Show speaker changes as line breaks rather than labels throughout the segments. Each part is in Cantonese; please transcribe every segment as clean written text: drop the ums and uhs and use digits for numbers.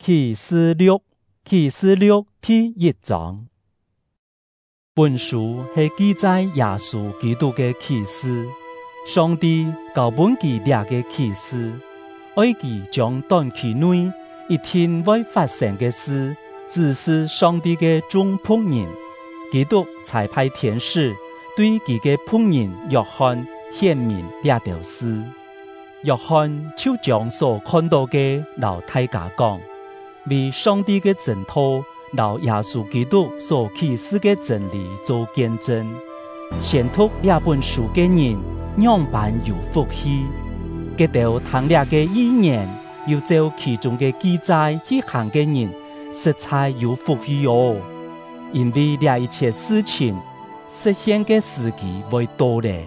启示录第1章。本书是记载耶稣基督的启示，上帝交本记列的启示，爱其将短期内一天会发生的事，指示上帝的众仆人。基督差派天使对其的仆人约翰显明这条事。约翰就将所看到的老大家讲，为上帝的真道，老耶稣基督所启示的真理做见证。先读这本书的人，样般有福气；接到听了的意念，又照其中的记载去行的人，实在有福气哦。因为这一切事情实现的时机未到嘞。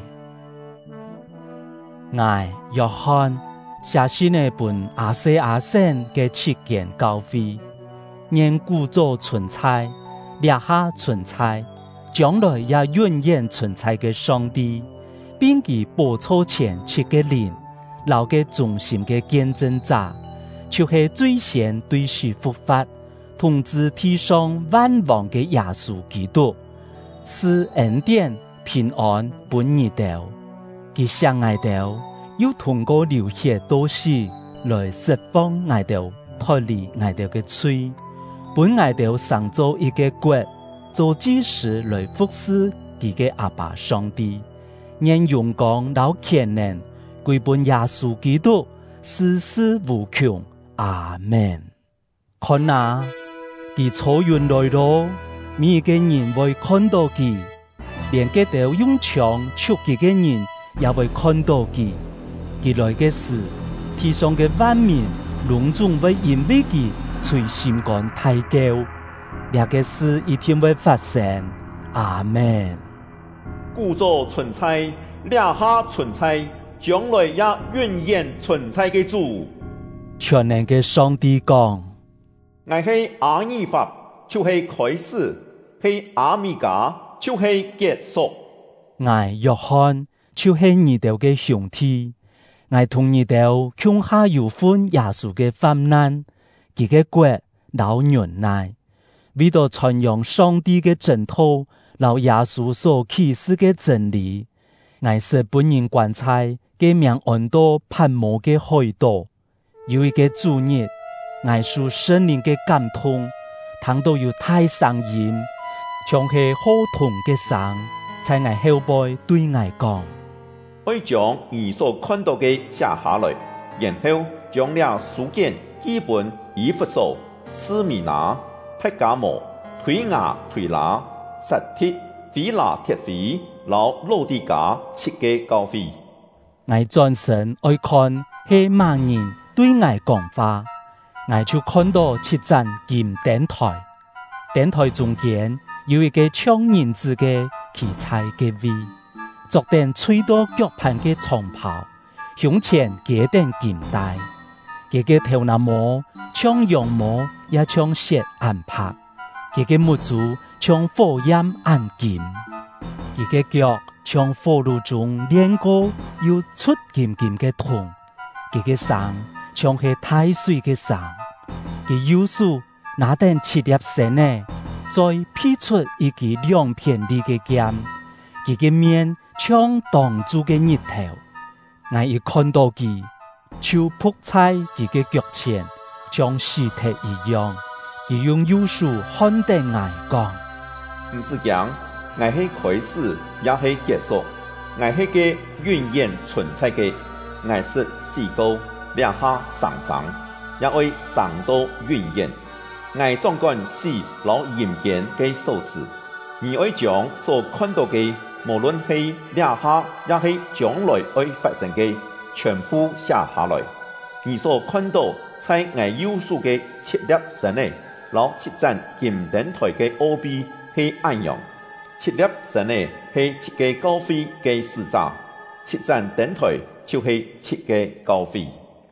我约翰写信的本亚细亚省的7间教会，念故作存在，列下存在，将来也永远存在的上帝，并其报错前7个人，留个忠心的见证者，就是最先对世复发，统治天上万王的耶稣基督，是恩典平安本日道。其相爱道又通过流血多时来释放爱道，脱离爱道的罪，本爱道上做一个国，做祭司来服侍其个阿爸上帝，愿勇敢老虔诚归本耶稣基督，世世无穷。阿门。看啊，其草原来咯，每个人会看到其，连接到用枪出击的人也会看到其。其来的事，天上的万民隆重会因为其随心肝抬高。这个事一定会发生。阿门。
故作存在，列下存在，将来也永远存在的主。
全能的上帝讲：
我是阿尔法，就是开始；是阿米加，就是结束。
我約翰就是二道嘅兄弟，我同二道向下有款耶穌嘅患難，佢嘅國老忍耐，為到傳揚上帝嘅真道，老耶穌所啟示嘅真理。我是本人觀察嘅命安到盼望嘅海島，有一個主日，我受聖靈嘅感動，聽到有大聲音，像係好痛嘅聲。在我後背對我講：
我將你所看到的寫下來，然後將了書卷基本以弗所、斯米拿、柏加摩、推雅推拿、撒鐵、腓拉鐵非、老老底加7個教會。
我轉身愛看係盲人對我講話，我就看到7盞金燈台，燈台中間有一個唱銀子嘅器材嘅位，昨天吹到腳畔嘅長袍，胸前結頂金帶，佢嘅頭那模像羊毛，也像雪暗拍，佢嘅目珠像火焰暗金，佢嘅腳像火爐中煉過又出金金嘅銅，佢嘅聲像係太水嘅聲，佢右手拿定7粒繩呢，再劈出一支2片利嘅劍，佢嘅面像當住嘅日頭。我一看到佢，就撲在佢嘅腳前，像屍體一樣。佢用右手看定我講：
唔是講，我是開始，也是結束，我是個永遠存在嘅，我是死過，列下上上，也會上到永遠。我總管死老陰間嘅數事，而愛將所看到嘅，無論係列下，也係將來會發生嘅，全部寫下來。而所看到在我右手嘅7粒繩呢，老7盞金燈台嘅奧秘係按樣，7粒繩呢係7個教會嘅使者，7盞燈台就係7個教會。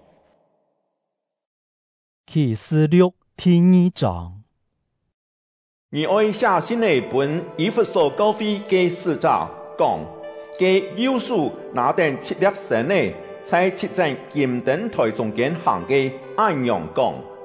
啟示錄第2章。
而愛寫信的本以弗所教會嘅使者講，佢右手拿定7粒繩呢，在7盞金燈台中間行嘅按樣講：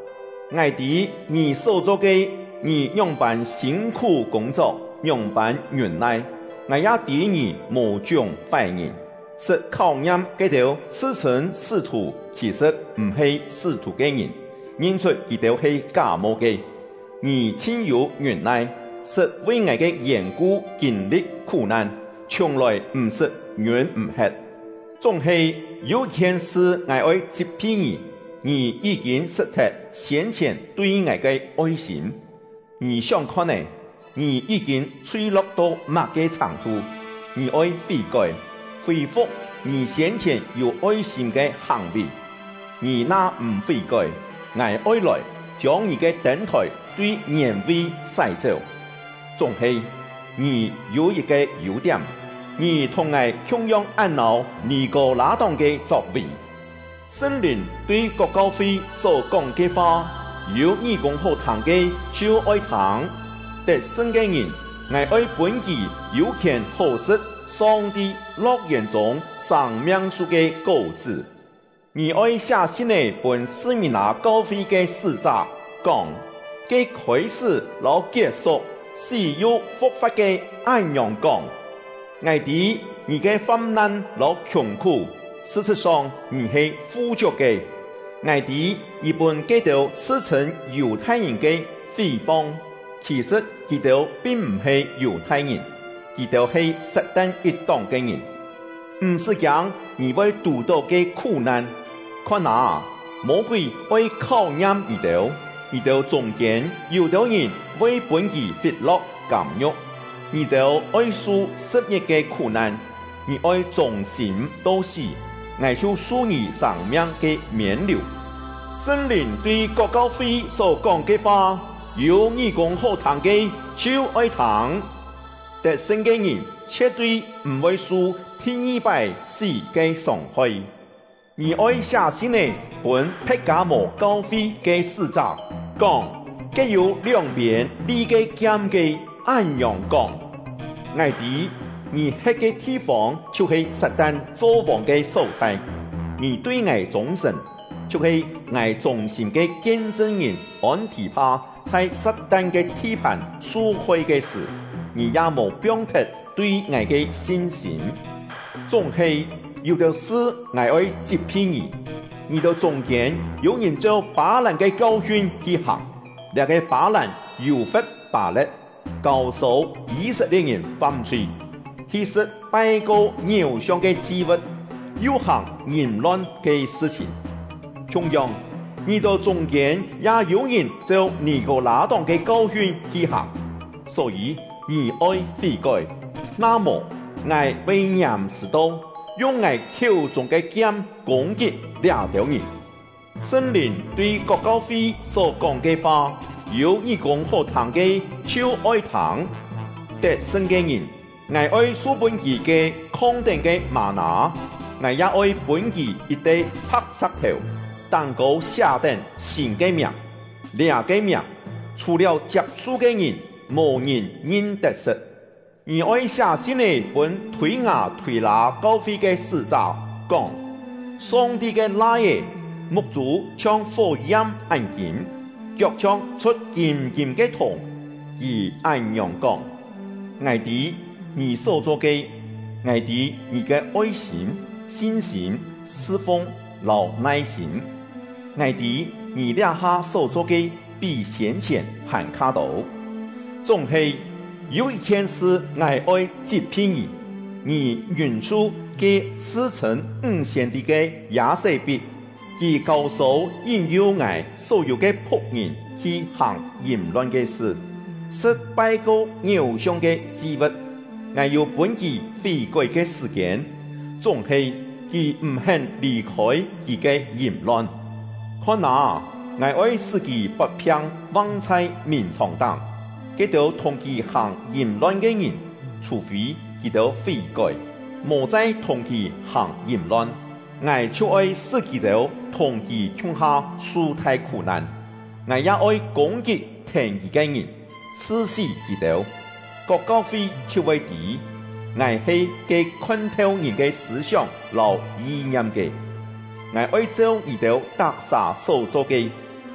爱弟你所做嘅，你用办辛苦工作，用办忍耐，我也弟你无种坏人，是考验嗰條自稱使徒，其實唔係使徒嘅人，認出佢哋係假冒嘅。你親有忍耐，是為我嘅緣故經歷苦難，從來唔是怨唔吃。總係有件事我愛責備你，你已經失去先前對我嘅愛心。你想看呢？你已經墜落到乜嘅程度？你愛悔改，恢復你先前有愛心嘅行為。你那唔悔改，我愛來將你嘅燈台對年味洗走。總係你有一個優點，你同我同樣按照尼哥拉黨嘅作為。聖靈對國教會所講嘅話，有義工好聽嘅就愛聽，得勝嘅人，我愛本己有權好食上帝樂園中生命樹嘅果子。你愛寫信嚟本斯米拿教會嘅使者講，嘅開始老結束是有復發嘅安陽講，愛弟你嘅患難老窮苦，事實上你係富足嘅。愛弟一本基督自稱猶太人嘅誹謗，其實基督並唔係猶太人，基督係撒旦一黨嘅人。唔是講你會遇到嘅苦難，看哪，魔鬼會考驗基督，基督中間有啲人會本己fit落監獄，基督愛受10日嘅苦難，你愛忠心到死，愛就屬你生命嘅免流。聖靈對國教會所講嘅話，有義工好聽嘅就愛聽，得勝嘅人絕對唔會受天意敗死嘅傷害。你愛寫信嚟本柏加摩教會嘅使者講，佢有兩邊利嘅劍嘅安陽講，愛弟你喺嘅地方就係撒旦作王嘅所在，你對我忠誠。就係我忠心嘅見證人安提帕在撒旦嘅地盤所會嘅事，你也冇表達對我嘅信心。總係有條事我愛責備你，你到中間有人做巴蘭嘅教訓去行，那個巴蘭有法巴力，教唆以色列人犯罪，其實拜過偶像嘅祭物，有行淫亂嘅事情。同樣，你到中間也有人就尼哥拉黨嘅教訓去行，所以你愛悔改。那麼，我為嚴時道，用我口中嘅劍攻擊兩條人。聖靈對國教會所講嘅話，有義工好聽嘅就愛聽，得勝嘅人，我愛書本記嘅康定嘅嗎哪，我也愛本記一堆拍石頭。蛋糕下定新嘅名，兩個名，除了接觸嘅人，無人認得識。而愛寫信嚟本推雅推拿教會嘅使者講，上帝嘅來嘅目珠像火焰暗金，腳像出金金嘅銅，而安陽講，愛弟你所做嘅，愛弟你嘅愛心、信心、侍奉、老耐心。愛弟你兩下所做嘅比先前還卡到，總係有一件事我愛責備你，你認出嘅自稱5賢弟嘅亞瑟別，佢告訴引誘我所有嘅僕人去行淫亂嘅事，失敗過偶像嘅祭物，我有本己悔改嘅時間，總係佢唔肯離開佢嘅淫亂。看哪，我愛使佢不偏枉在面床當，佢就同佢行淫亂嘅人，除非佢就悔改，莫再同佢行淫亂。我就愛使佢就同佢共下舒泰苦難，我也愛攻擊聽佢嘅人，刺死佢就。國教會就會知，我係嘅困透人嘅思想留意念嘅。我愛照伊條特撒所做嘅，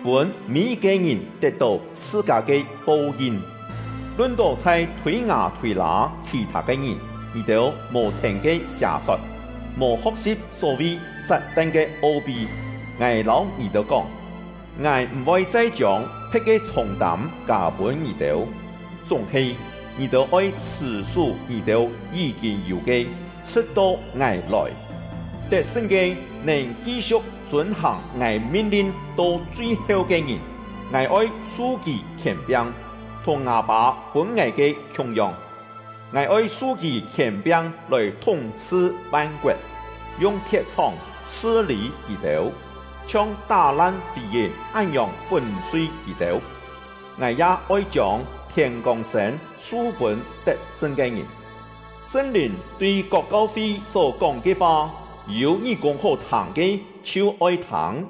本每一个人得到自家的报应。论到在推牙推拿其他的人，伊就无听嘅邪说，无学习所谓撒旦嘅奥秘。我老伊就讲，我唔会再将别嘅重担加本伊就，总系伊就爱持续伊就已经有嘅出到我来，得胜嘅能继续遵行我命令到最后嘅人，我爱书记权柄。同阿爸本我嘅穷用，我爱书记权柄来统治万国，用铁铲处理其头，将打烂废业按样粉碎其头。我也爱将天降神书本得胜嘅人。圣灵对国教会所讲嘅话，有你讲好听嘅就爱听。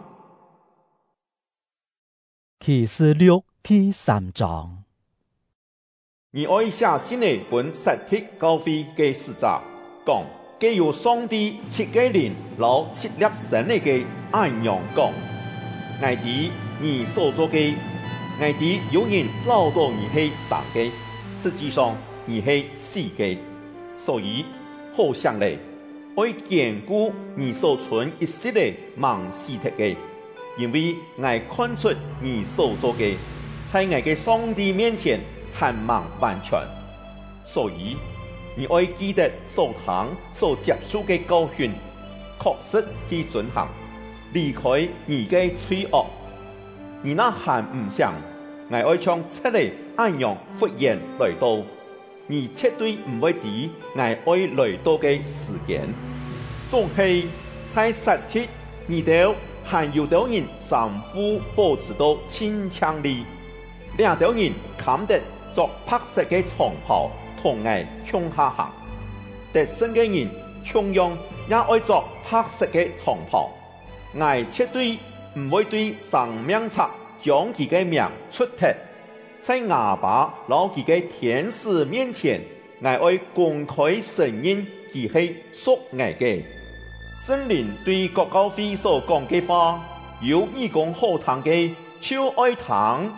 启示录第3章。
而愛寫新的本實體教會嘅使者講，既有上帝7個人老7粒神的嘅按樣講，我哋你所做嘅，我哋有人撈到你係3個，實際上你係4個，所以好想嚟，愛堅固你所存一息的盲視體嘅，因為我看出你所做嘅，在我嘅上帝面前。盼望完全，所以你愛記得所聽所接受嘅教訓，確實去遵行，離開你嘅罪惡。你那還唔想，我愛將出嚟按樣復現來到，你絕對唔會知我愛來到嘅時間。總係在實體，你哋還有到人相互保持到親強力，兩條人砍得。作白色嘅長袍同我向下行，得勝嘅人同樣也愛作白色嘅長袍。我絕對唔會對生命冊將佢嘅名出帖，在亞爸老佢嘅天使面前，我愛公開承認佢係屬我嘅。聖靈對國教會所講嘅話，有義講好聽嘅，就愛聽。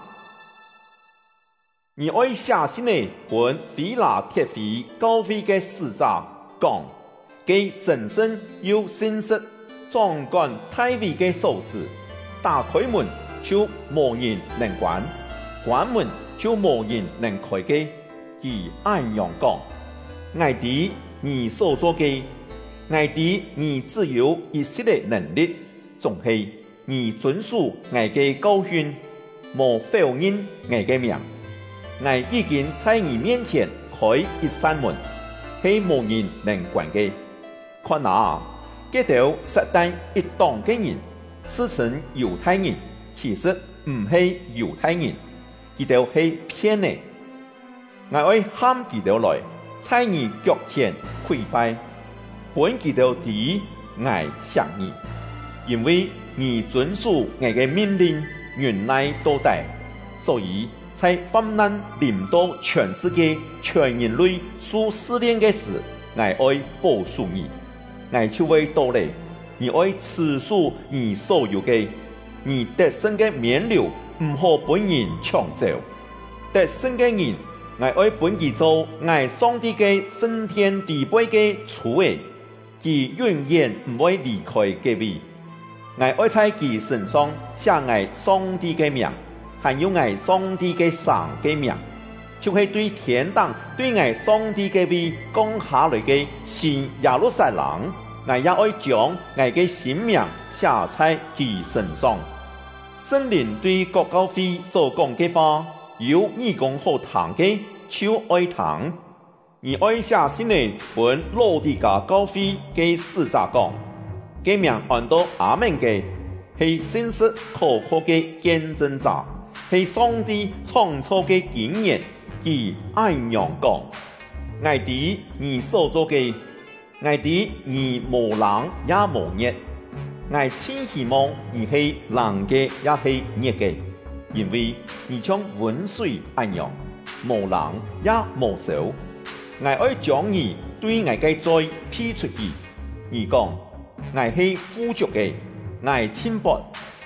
而愛寫信的本腓拉鐵非教會嘅使者講，佢神聖又信實，掌管大衛嘅鎖匙，打開門就無人能關，關門就無人能開嘅。佢按樣講，我知你所做嘅，我知你只有一息的能力，總係你遵守我嘅教訓，無否認我嘅名。我已經在你面前開一扇門，係無人能關嘅。看啊，這條撒旦一黨嘅人，自稱猶太人，其實唔係猶太人，佢哋係騙嘅。我愛喊佢哋來，在你腳前跪拜，本佢哋知我想你，因為你遵守我嘅命令，原來到底，所以。在患難臨到全世界、全人類所試煉嘅時，我愛保守你，我就會到嚟。你愛持守你所有嘅，你得勝嘅冕旒唔可本人搶走。得勝嘅人，我愛本佢做我上帝嘅升天地位嘅主嘅，佢永遠唔會離開嘅位。我愛在佢身上寫我上帝嘅名。還有我上帝嘅神嘅名，就係對天堂對我上帝嘅位降下來嘅新耶路撒冷，我也愛將我嘅新名寫在佢身上。聖靈對國教會所講嘅話，有你講好聽嘅，就愛聽。而愛寫信嘅本羅底加教會嘅使者講，嘅名按到阿門嘅，係信實可靠嘅見證者。係上帝創造嘅經驗，佢按樣講，我知你所做嘅，我知你無冷也無熱，我真希望你係冷嘅也係熱嘅，因為你將溫水按樣，無冷也無sau我愛將你對我嘅罪批出去，你講我係富足嘅，我係清白。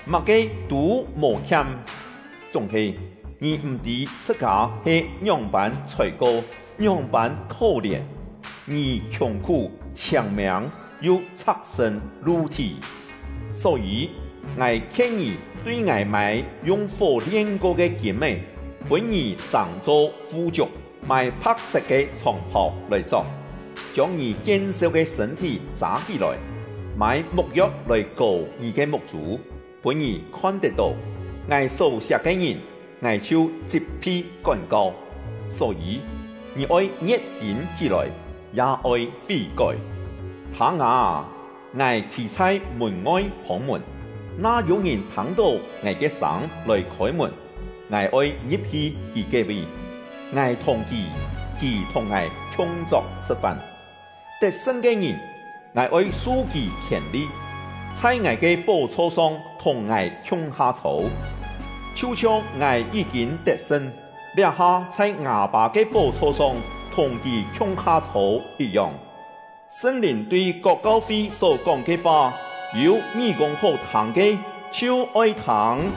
物嘅都无欠，总系你唔知自家系样板才高，样板可怜，你穷苦强命又侧身入体，所以我建议对外买用火炼过嘅姐妹，本你上做副脚，买白色嘅长袍来做，将你健硕嘅身体扎起来，买木药来膏你嘅木足，本你看得到，我所写嘅人，我就接批干告，所以你爱热心起来，也爱悔改。他我企在门外旁门，那有人听到我嘅聲來開門，我愛入去佢嘅位，我同佢同我共作食飯。得勝嘅人，我愛輸佢權利，在我嘅寶座上同我共下草，就像我已經得勝，立下在亞爸嘅寶座上同佢共下草一樣。聖靈對國教會所講嘅話，有義工好聽嘅，就愛聽。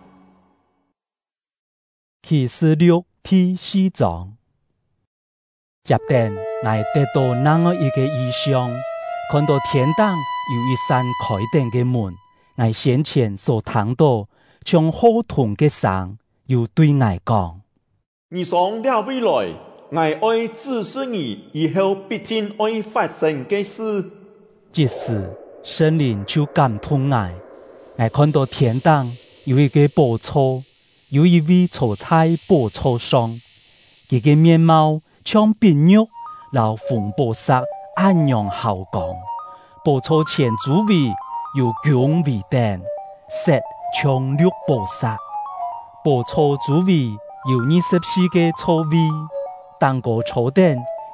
啟示錄第4章，接着我得到那個一個異象，看到天堂有一扇開定嘅門，我先前所聽到像好痛嘅聲，又對我講：
你上了未來。我愛指示你以後必定愛發生嘅事。
即時聖靈就感動我看到天堂有一個寶座，有一位坐在寶座上，佢嘅面貌像碧玉，老紅寶石暗陽好光。寶座前周圍有光為燈，色像綠寶石。寶座周圍有24個座位。當個坐墊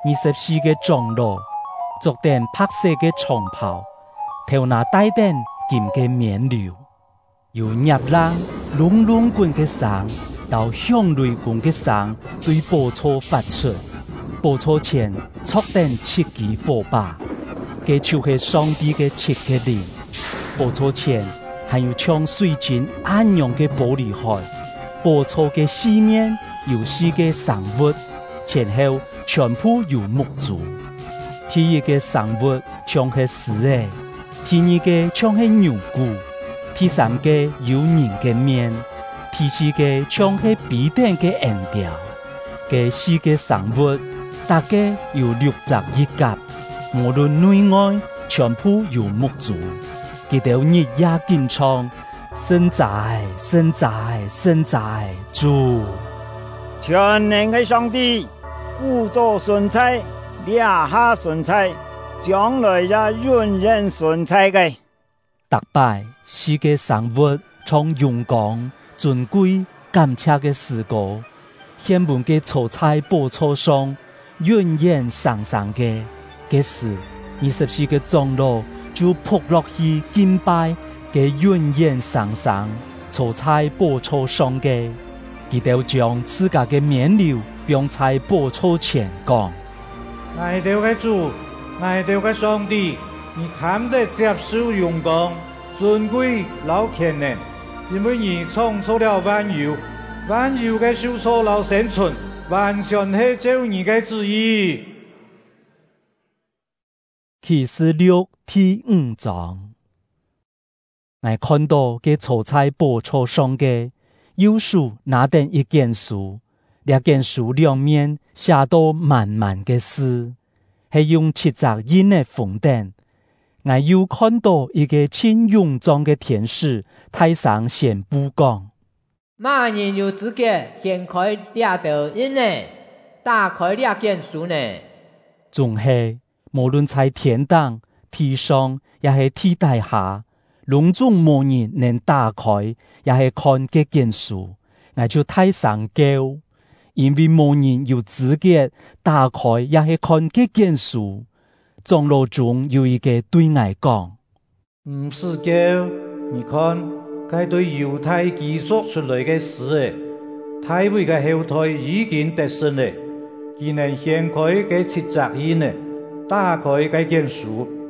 24個長老，着頂白色嘅長袍，頭拿戴頂金嘅面料，有熱浪隆隆滾嘅聲，到響雷公嘅聲對寶座發出。寶座前坐頂7支火把，佢就是上帝嘅7個靈。寶座前還有像水晶暗陽嘅玻璃海，寶座嘅四面有4個生物。前後全部有木柱，第一個生物像係獅嘅，第二個像係牛骨，第三個有人嘅面，第四個像係比頂嘅顏調。這4個生物大家有6隻一甲，無論內外全部有木柱，佢哋日夜經唱，聖哉聖哉聖哉主。
全能嘅上帝，故作順差，立下順差，將來也永遠順差嘅。
特拜4個生物從勇敢、尊貴、感謝嘅詩歌，獻本嘅坐在寶座上，永遠常常嘅。這時24個長老就撲落去敬拜嘅永遠常常坐在寶座上嘅。佢哋將自家嘅面料放在寶座前講：
愛哋嘅主，愛哋嘅上帝，你堪得接受榮光、尊貴、老權能，因為你創造了萬有，萬有嘅受所老生存，完全係照你嘅旨意。
啟示錄第5章，我看到嘅坐在寶座上嘅。有書拿定一件書，這件書兩面寫到滿滿嘅詩，係用7隻印嘅封頂。我又看到一個千勇壯嘅天使，台上宣布講：
乜人有資格掀開這道印呢？打開這件書呢？
總係無論在天堂、地上，也係地底下。隆中無人能打開，也係看這件書，我就太上叫，因為無人有資格打開，也係看這件書。長老中有一個對我講：
唔是叫，你看，該對猶太記述出來嘅事，大衛嘅後代已經得勝了，佢能掀開這7隻印呢，打開這件書。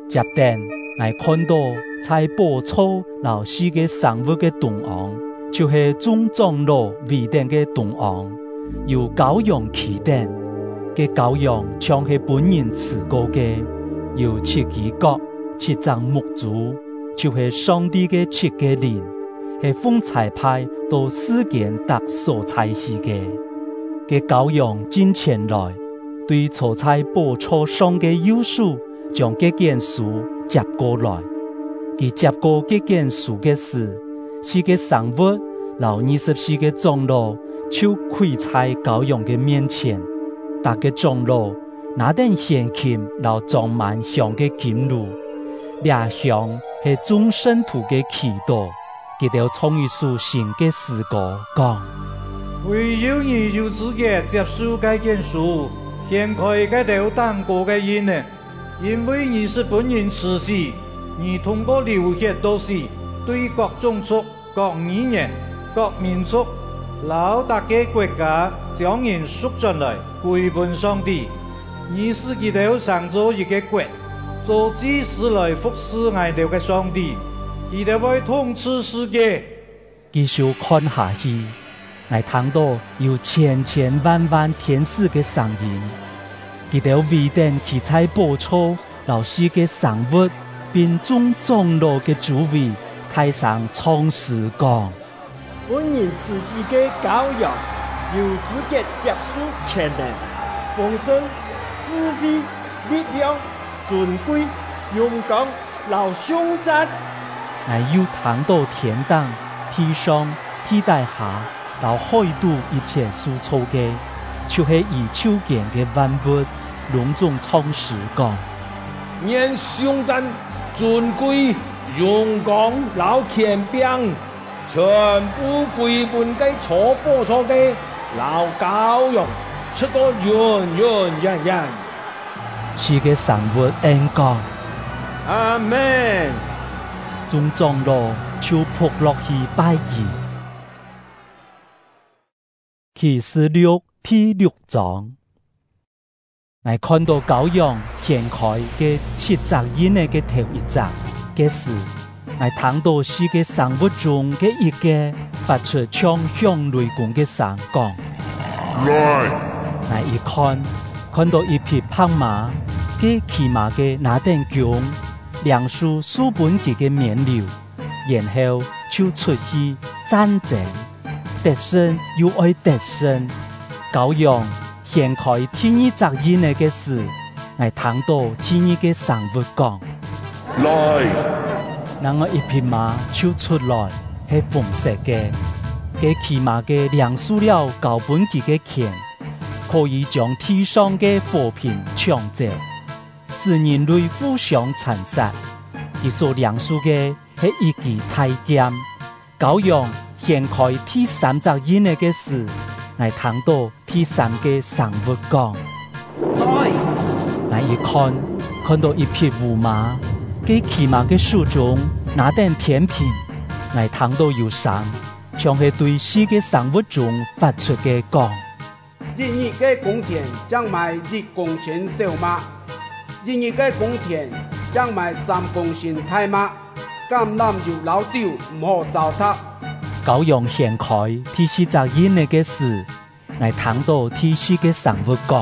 接等我看到在宝座老四个生物的同昂，就是众长老为等的同昂，由羔羊起等，嘅羔羊像是本人持过嘅，有7支角、7张木柱，就是上帝嘅7个灵，是奉差派到世間特所差去嘅。嘅羔羊進前來，對坐在寶座上嘅幼鼠，將這件事接過來。佢接過這件事嘅事，是個生物，老24個長老就跪在羔羊嘅面前，大個長老拿點獻金，老裝滿香嘅金爐，倆香係眾聖徒嘅祈禱。佢哋創一首新嘅詩歌，講：
唯有你有資格接受這件事，掀開這條當過嘅印呢，因為你是本人慈禧，你通過流血道士，對各種族、各語言、各民族、老大嘅國家，將人贖進來歸本上帝。你是佢哋上咗一個國，做祭司來服侍我哋嘅上帝。佢哋會統治世界。
繼續看下去，我聽到有千千萬萬天使嘅聲音，佢哋為等企在寶座老師嘅生物，並眾長老嘅主位，台上唱詩講：
本人慈禧嘅羔羊，有資格接受權能、豐盛、智慧、力量、尊貴、勇敢、老凶殘。
我又談到天堂、地上、地底下，到海度一切所造嘅，就是以手見嘅萬物，隆重唱詩講：
願凶殘、尊貴、勇敢、老權柄，全部歸本嘅坐寶座嘅老羔羊，直到永永遠遠。
是個生物應講：
阿門。
眾長老就撲落去拜祭。啟示錄第6章，我看到羔羊掀開嘅7隻印嘅頭一隻嘅時，我聽到4個生物中嘅一個發出像響雷公嘅聲講：
來！
我一看到一匹白馬，嘅騎馬嘅那頂轎。梁樹書本佢嘅面料，然後就出去戰爭，得勝又愛得勝。羔羊掀開第2隻印嘅時，我聽到第2個生物講：
來！
然後一匹馬就出來，係紅色嘅，嘅騎馬嘅梁樹了高本佢嘅劍，可以將地上嘅和平搶走。使人類互相殘殺，佢所梁樹嘅係一支大劍。羔羊掀開第3隻印嘅時，我聽到第3個生物講：我一看到一匹烏馬，嘅騎馬嘅手中拿點天平，我聽到有聲，像係對4個生物中發出嘅講：
任意嘅工錢將買1公斤小馬。任意嘅工錢將買3公斤大馬，橄欖油老酒唔好糟蹋。
羔羊掀開第4隻印嘅時，我聽到第4個生物講：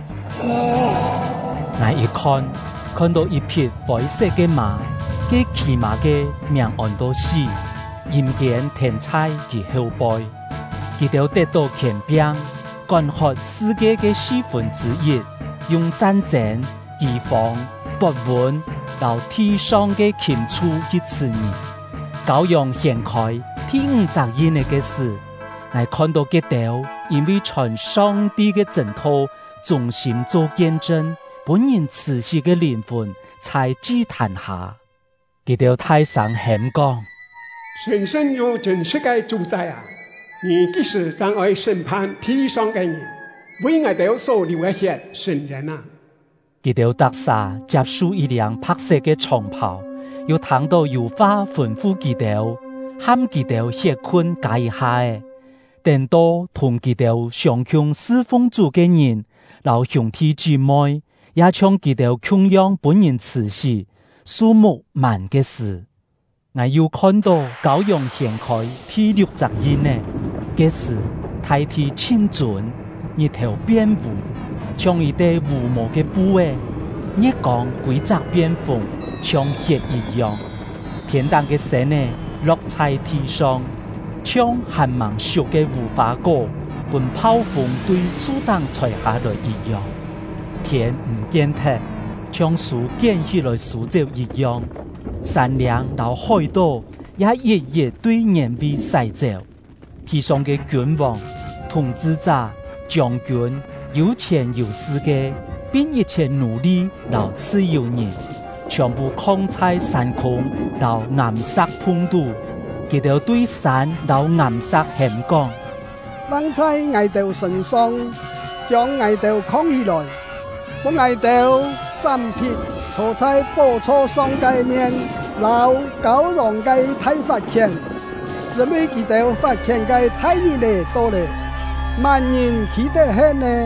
我一看到一匹灰色嘅馬，嘅騎馬嘅命按到死，陰間天彩其後背，佢就得到權柄，管轄世界嘅1/4，用戰爭、饑荒、不穩到地上嘅禽畜去吃人。羔羊掀開第5隻印嘅時，我看到佢哋因為傳上帝嘅正道，忠心做見證，本人慈禧嘅靈魂在祭壇下。佢哋台上喊講：
神聖又真實嘅主宰啊！你幾時將愛審判地上嘅人，為我哋所流嘅血聖人啊！
佢哋特撒接受一輛白色嘅長袍，又聽到有話吩咐佢哋，喊佢哋血困解一下嘅，等到同佢哋相向侍奉主嘅人，老兄弟姊妹，也將佢哋供養本人慈禧， 數目萬嘅事。我又看到羔羊掀開第六隻印呢，嘅時大地清準，日頭變烏，像一塊烏毛嘅布誒，日光規則變紅，像血一樣。天堂嘅神呢落在地上，像寒芒熟嘅無花果，伴暴風對樹當吹下來一樣。天唔見體，像樹建起來樹苗一樣。山梁到海島也日日對人為洗澡。地上嘅君王、統治者、將軍、有錢有勢嘅，並一切奴隸到自由人，全部扛在山空到岩石碰度，佢哋對山到岩石喊講：
放在崖頭身上，將崖頭扛起來，把崖頭三撇，坐在寶座上嘅面，老羔羊嘅太發鉗，因為佢哋發鉗嘅太熱烈多咧，萬人企得起呢。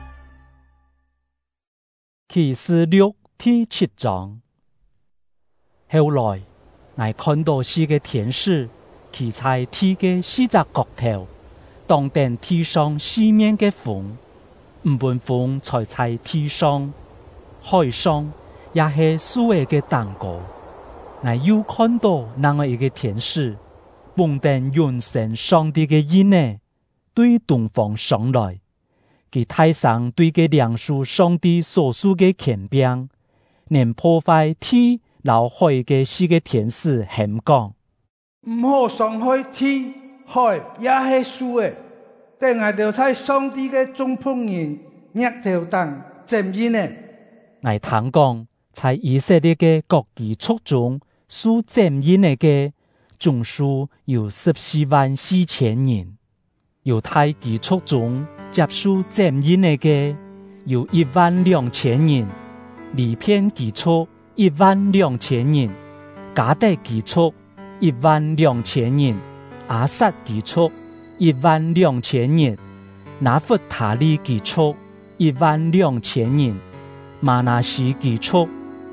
啟示錄第7章。後來，我看到是個天使，企在地嘅四隻角頭，當定地上四面嘅風，唔本風才在地上、海上，也是所謂嘅蛋糕。我又看到那麼一個天使，蹦定永生上帝嘅印呢，對東方上來，佢太上對嘅梁樹上帝所屬嘅權柄，能破壞地老海嘅四個天使喊講：
唔好傷害地海也是樹嘅，但我哋在上帝嘅眾僕人日頭當證印呢。
我聽講，在以色列嘅各基礎中，屬證印嘅總數有144000人，猶太基礎中接受證印嘅有12000人，利片基礎12000人，迦得基礎12000人，亞薩基礎12000人，拿弗他利基礎12000人，瑪拿西基礎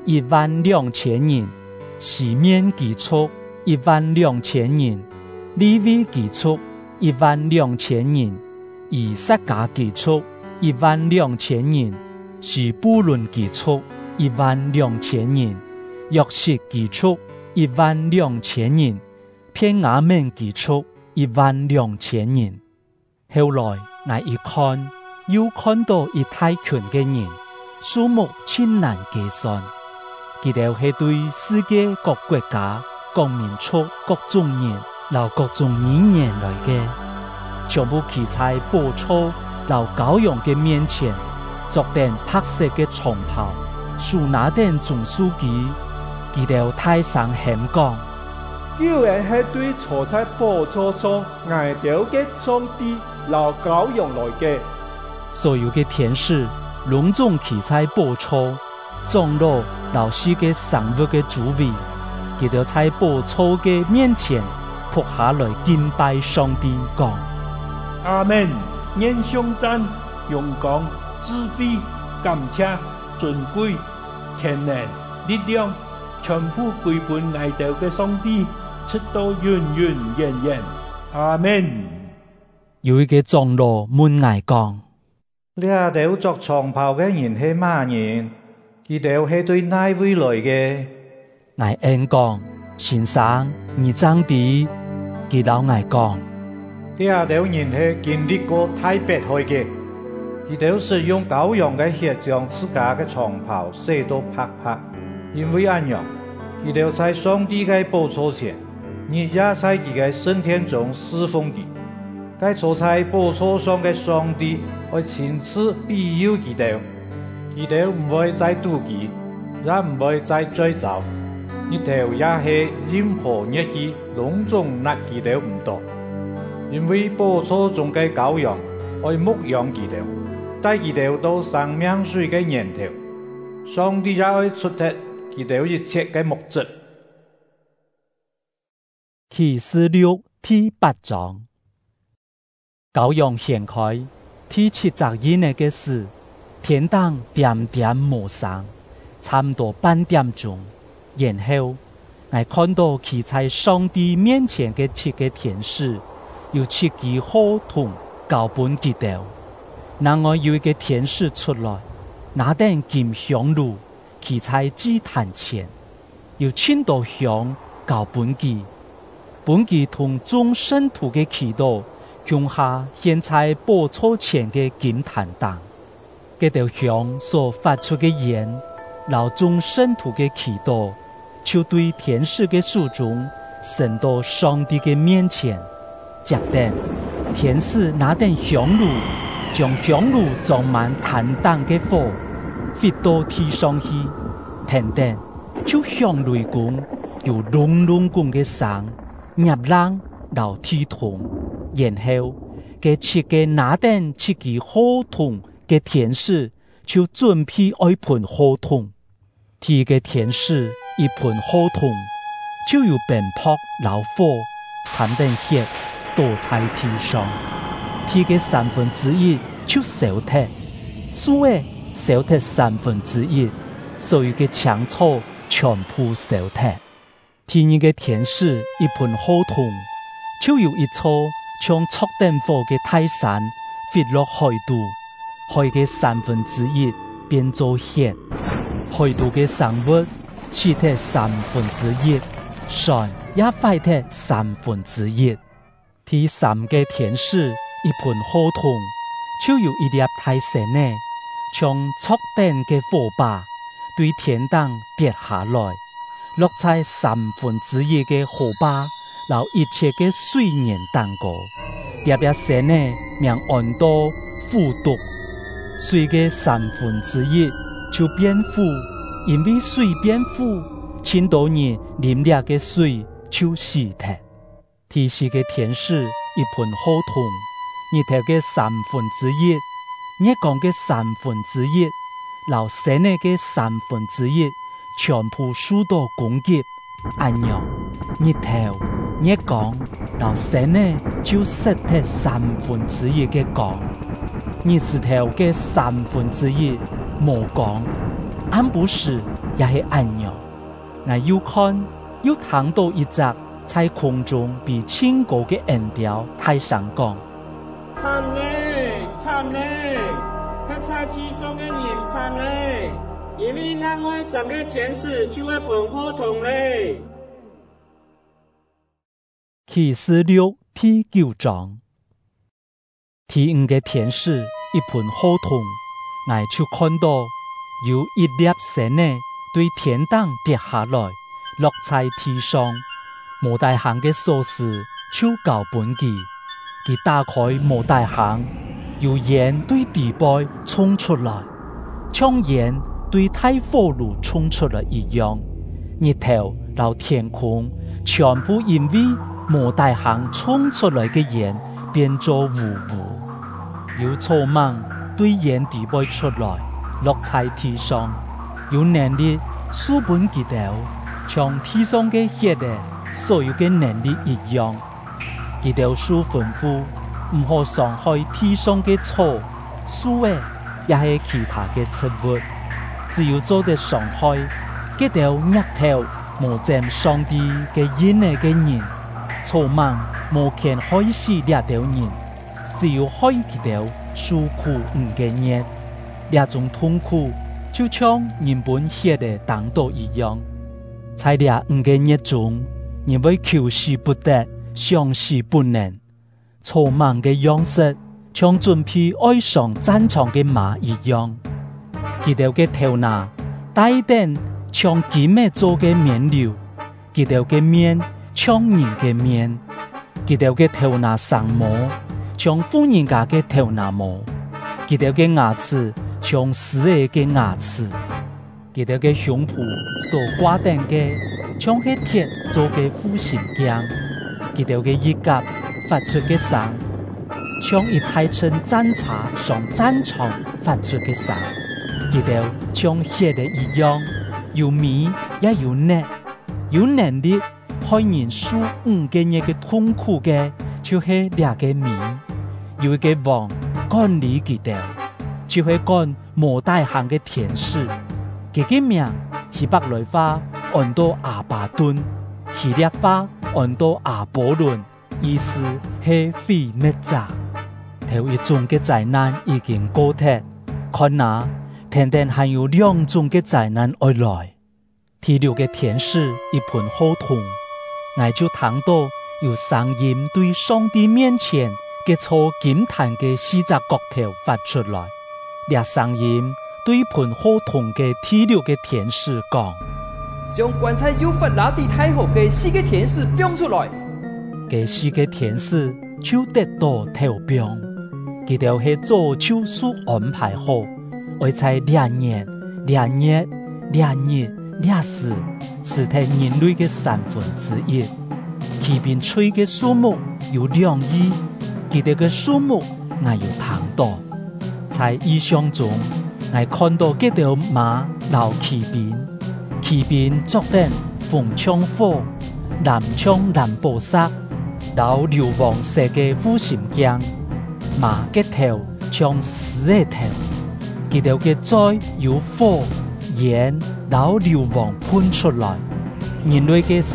12000人，西面基礎12000人，利未基礎12000人，以撒迦基礎12000人，西布倫基礎12000人，約瑟基礎12000人，便雅憫基礎12000人。後來我一看，又看到一大群嘅人，數目千難計算。佢哋係對世界各國家、各民族、各種人、由各種語言來嘅，全部企在寶座、由羔羊嘅面前，着定白色嘅長袍，手拿定總書記，佢哋太上喊講：
有人係對坐在寶座上崖頭嘅上帝、由羔羊來嘅。
所有嘅天使隆重企在寶座、長老、老師嘅生活嘅主位，佢哋在寶座嘅面前仆下來敬拜上帝，講：
阿們！願頌讚、榮光、智慧、感謝、尊貴、權能、力量，全部歸本崖頭嘅上帝，直到永永遠遠。阿們！
有一個長老問我講：
呢度着長袍嘅人係乜人？佢哋係對哪位來嘅？
我應講：先生，你爭啲。佢老我講：
呢度人係經歷過太迫害嘅，佢哋是用羔羊嘅血將自家嘅長袍洗到白白，因為咁樣，佢哋在上帝嘅寶座前，日夜在佢嘅聖殿中侍奉佢。該坐在寶座上嘅上帝會親自庇佑佢哋，佢哋唔會再妒忌，也唔會再追找。日頭也係任何日氣隆重納佢哋唔到，因為寶座中嘅羔羊會牧養佢哋，帶佢哋到生命水嘅源頭。上帝也會出剔佢哋一切嘅目的。
啟示錄第8章。羔羊掀開第7隻印嘅時，天燈點點冒sáng，差唔多半點鐘。 然后，我看到企在上帝面前的7个天使，有7支火筒交本记到。然后有一个天使出来，拿点金香炉，企在祭坛前，有10道香交本记。本记同众圣徒的祈祷，向下献在宝座前的金坛当。这道香所发出的烟，老众圣徒的祈祷，就对天使的手中升到上帝的面前。接着，天使拿点香炉，将香炉装满坛当的火，飞到天上去。停等，就像雷公，有隆隆公的声，入浪到天堂。然后，这7个拿点7支火筒的天使，就准备爱盆火筒。天嘅天使一盆火筒，就有鞭炮、老火、掺点血倒在天上。天嘅1/3就烧脱，树嘅烧脱1/3，所有嘅青草全部烧脱。天嘅天使一盆火筒，就有一撮像戳点火嘅泰山飞落海度，海嘅1/3变做血。海度嘅生物死脱1/3，船也坏脱1/3。第3个天使一盆火筒，就有一粒太神呢，从戳点嘅火把对天当跌下来，落在1/3嘅火把，然一切嘅水源当过，粒神呢命按到腐毒，水嘅1/3就变腐，因为水变腐，千多人啉了嘅水就死脱。第4个天使一盆火筒，日头嘅1/3，日光嘅1/3，老神嘅1/3，全部受到攻击。按样，日头、日光，老神呢就失脱1/3嘅光，日石头嘅1/3冇光。安不是也是按样，我又看又听到一只在空中比千高的音调太上讲：
惨嘞，惨嘞！他在天上的人惨嘞，因为那外3个天使就会盆火筒嘞。
启示6第9章，第5个天使一盆火筒，我就看到。有一粒神呢，对天当跌下来，落在地上。摩大行嘅锁匙就交本记，佢打开摩大行，有烟对地背冲出来，像烟对太火炉冲出来一样。日头到天空，全部因为摩大行冲出来嘅烟变作雾雾。有草蜢对烟地背出来。落在地上，有能力书本记到，像地上嘅血的所有嘅能力一样。记到书吩咐，唔可伤害地上嘅草、树诶，也系其他嘅植物。只要做得伤害，记到日头无沾上帝嘅恩嘅人，草蜢无权害死2条人，只要害记到受苦唔嘅人。这种痛苦就像人本血的当道一样，在这5个日中，人为求死不得，想死不能。草莽的样式，像准备爱上战场的马一样。佢哋嘅头拿带点像金的做嘅面料，佢哋嘅面像人嘅面，佢哋嘅头拿上毛像妇人家嘅头拿毛，佢哋嘅牙齿。像狮嘅牙齿，佢哋嘅胸脯所挂定嘅，像係鐵做嘅護心鏡，佢哋嘅衣甲發出嘅聲，像一台乘戰車上戰場發出嘅聲，佢哋像血的一樣，有美也有熱，有能力害人受5個月嘅痛苦嘅，就係2個美，有一個王管理佢哋。就会讲摩大行嘅天使，佢嘅名希伯來話按到阿巴顿，希腊话按到阿波伦，意思是毁灭者。头一种嘅灾难已经过脱，看那天天还有2种嘅灾难而来。第6嘅天使一盆好痛，我就听到有声音对上帝面前嘅坐金坛嘅4隻角頭發出來。這聲音對盆好痛嘅第6嘅天使講：
將棺材幼發拉地太后嘅4個天使變出來。
嘅4個天使就得到投標，佢哋係早就所安排好，而在2年、2日、2日、2時，刺透人類嘅1/3。其邊吹嘅數目有2億，佢哋嘅數目我有聽到。在異象中，我看到幾條馬留騎兵作等紅槍火、藍槍藍寶石，留流黃色嘅護心鏡，馬嘅頭像獅嘅頭，佢哋嘅嘴有火、煙、留流黃噴出來，人類嘅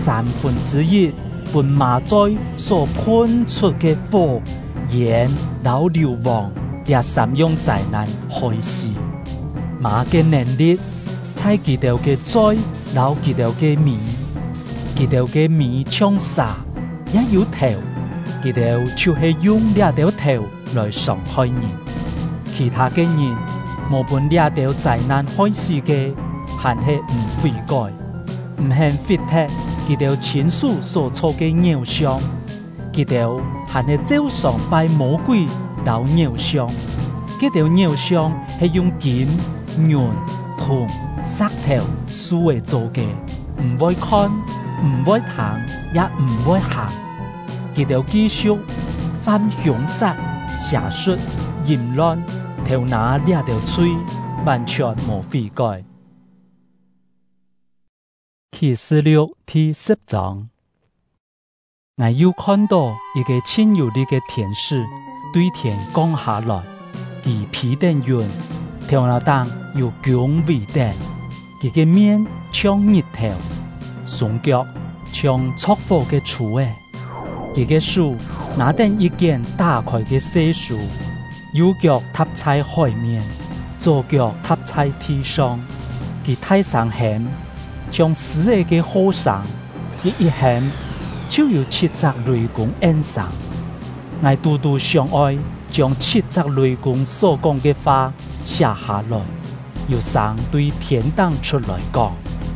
1/3本馬嘴所噴出嘅火、煙、留流黃。也3樣災難開始，馬嘅能力，在佢哋嘅嘴，留佢哋嘅面，佢哋嘅面像沙，也有頭，佢哋就係用2條頭來傷害人。其他嘅人，無本2條災難開始嘅，還係唔悔改，唔肯悔脫佢哋親手所做嘅偶像，佢哋還係照常拜魔鬼。到偶像，這條偶像係用金、銀、銅、石頭、樹嚟做嘅，唔會看，唔會聽，也唔會行。這條技術犯凶殺、邪術、淫亂，頭拿2條嘴，完全無悔改。啟示錄第10章，我又看到一個千有力嘅天使。對天降下來，其披頂雲，頭那當有強為頂，佢嘅面像日頭，雙腳像燭火嘅柱誒，佢嘅手拿定一件打開嘅細書，右腳踏在海面，左腳踏在地上，佢太上險，像死嘅火上，佢一險就有7隻雷公恩上。我獨獨相愛，將7隻雷公所講嘅話寫下來，又上對天堂出來講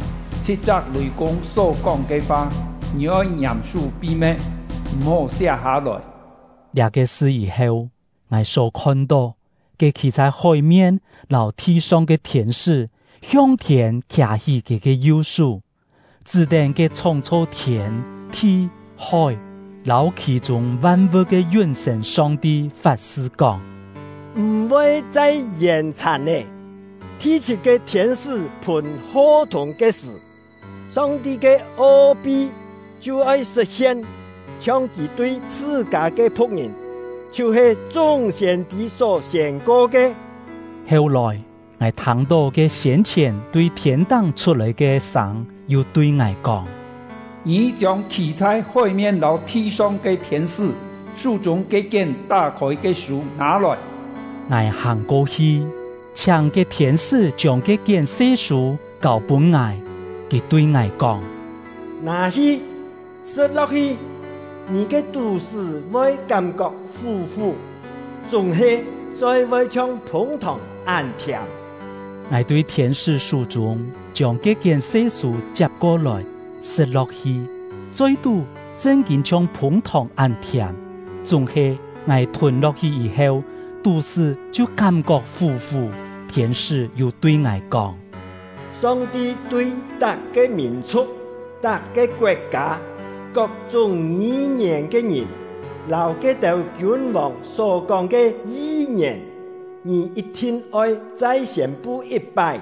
：7隻雷公所講嘅話，你要嚴肅秘密，唔好寫下來。
這個事以後，我所看到嘅企在海面、留地上嘅天使，向天舉起佢嘅右手，指定嘅創造天地海。老其中萬物嘅元神上帝發誓講：
唔會再延長呢。第7個天使噴火筒嘅事，上帝嘅奧秘就要實現，像佢對自家嘅僕人，就是眾先知所宣告嘅。
後來我聽到嘅先前對天堂出來嘅聲，又對我講。
你將騎在海面到地上嘅天使手中嘅件打開嘅書拿來。
我行過去，請嘅天使將嘅件細書交本我，佢對我講：
拿去，摔落去，你嘅肚子會感覺苦苦，仲係再會像碰糖按甜。
我對天使手中將嘅件細書接過來。摔落去，再度真見像碰糖按甜，仲係我吞落去以後，肚子就感覺苦苦。天使又對我講：
上帝對各個民族、各個國家、各種語言嘅人，留嘅到君王所講嘅語言，你一定愛再宣布一擺。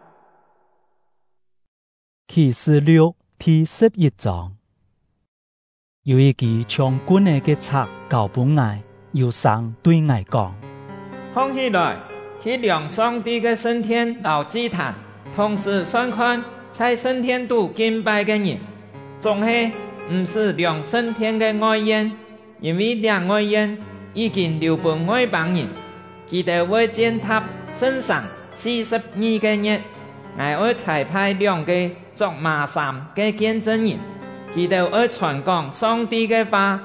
啟示錄第11章，有一支將軍嘅冊交本我，又上對我講：
看起來，去量上帝嘅聖天老祭壇，同時宣看在升天度敬拜的人，总是唔是量升天的外宴，因为量外宴已经留给外邦人，佢哋會踐踏身上42個日，我會裁派2個作馬三嘅見證人，佢哋會傳講上帝嘅話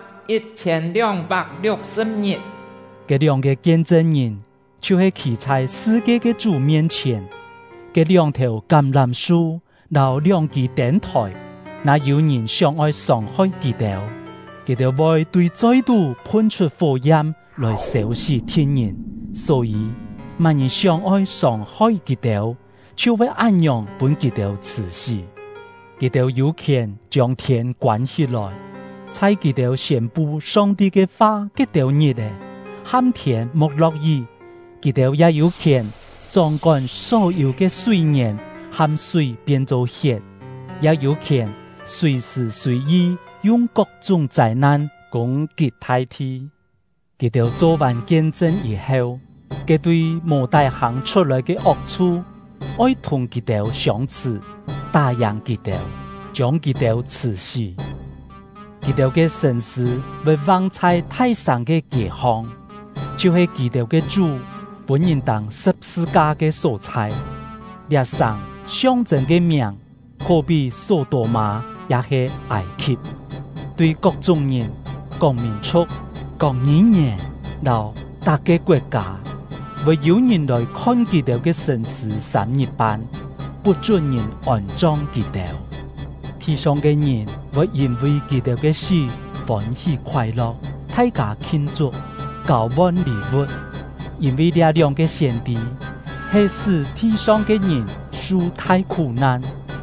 1260日。
這2個見證人就是企在世界嘅主面前，這2條橄欖樹，留2支燈台，那有人想愛傷害佢哋，佢哋會對再度噴出火焰來燒死天人，所以萬人想愛傷害佢哋，就會按樣本佢哋處死。佢哋有權將天關起來，在佢哋宣布上帝嘅話佢哋日咧，喊天莫落雨。佢哋也有權掌管所有嘅水源，喊水變做血，也有權隨時隨意用各種災難攻擊代替。佢哋做完見證以後，佢對無大行出來嘅惡處，愛同佢哋相似，打贏佢哋，將佢哋刺死。佢哋嘅神使會放在太上嘅地方，就係佢哋嘅主本人當十字架嘅所在。列上象徵嘅名，可比索多瑪也係埃及。對各種人、各民族、各語言、到大嘅國家，會有人來看佢哋嘅神使3日班，不准人安葬佢哋。天上嘅人會因為佢哋嘅死歡喜快樂，大家慶祝，交換禮物。因為這2個先知係使天上嘅人受太苦難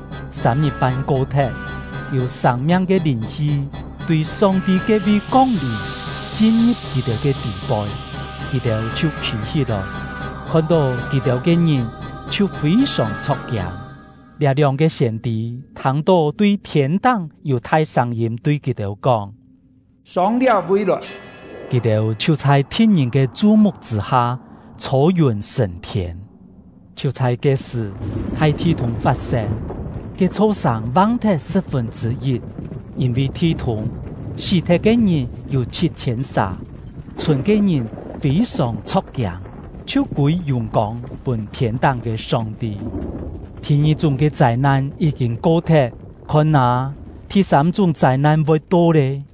，3日班高鐵有生命嘅靈氣，對上帝嘅位降臨，進入佢哋嘅地步，佢哋就企起來，看到佢哋嘅人就非常觸驚。這2個先知聽到對天堂有大聲音對佢哋講：
上了未來。
佢哋就在天人嘅注目之下，坐雲升天。就在這時，大天堂發生，佢坐上旺特1/10，因為天堂死體嘅人有7300，存嘅人非常觸驚，就歸榮光本天堂嘅上帝。天2種嘅災難已經過脫，看哪，第3種災難會到咧。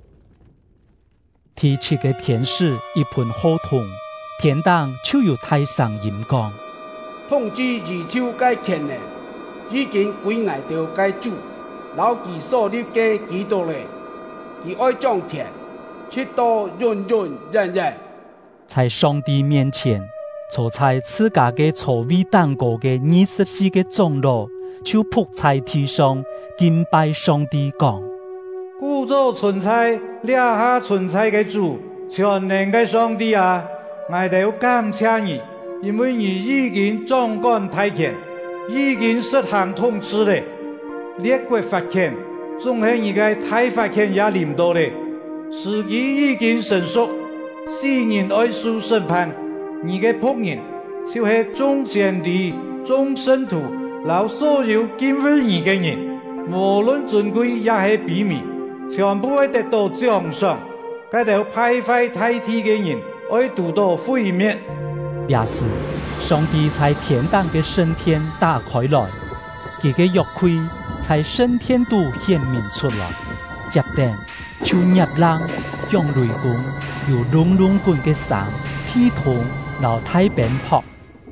第7個天使一噴火筒，天堂就有大聲音講：
統治二手嘅權力已經歸挨到嘅主，老其所立嘅基督咧，佢愛將權直到永永遠遠。
在上帝面前，坐在自家嘅座位當過嘅24個長老，就仆在地上敬拜上帝講：
故作存在，掠下存在嘅主，全能嘅上帝啊！我哋感謝你，因為你已經掌管大權，已經實行統治咧。列國法權，總係你嘅大法權也臨到咧。時機已經成熟，世人愛受審判。你嘅僕人，就係眾先知、眾聖徒，留所有敬畏你嘅人，無論尊貴也係卑微，全部會得到獎賞。嗰條敗壞大地嘅人，會得到毀滅。
也是上帝在天堂嘅升天打開來，佢嘅約櫃在升天度顯明出來，接定就入浪，用雷公有隆隆棍嘅聲，天堂老太鞭炮。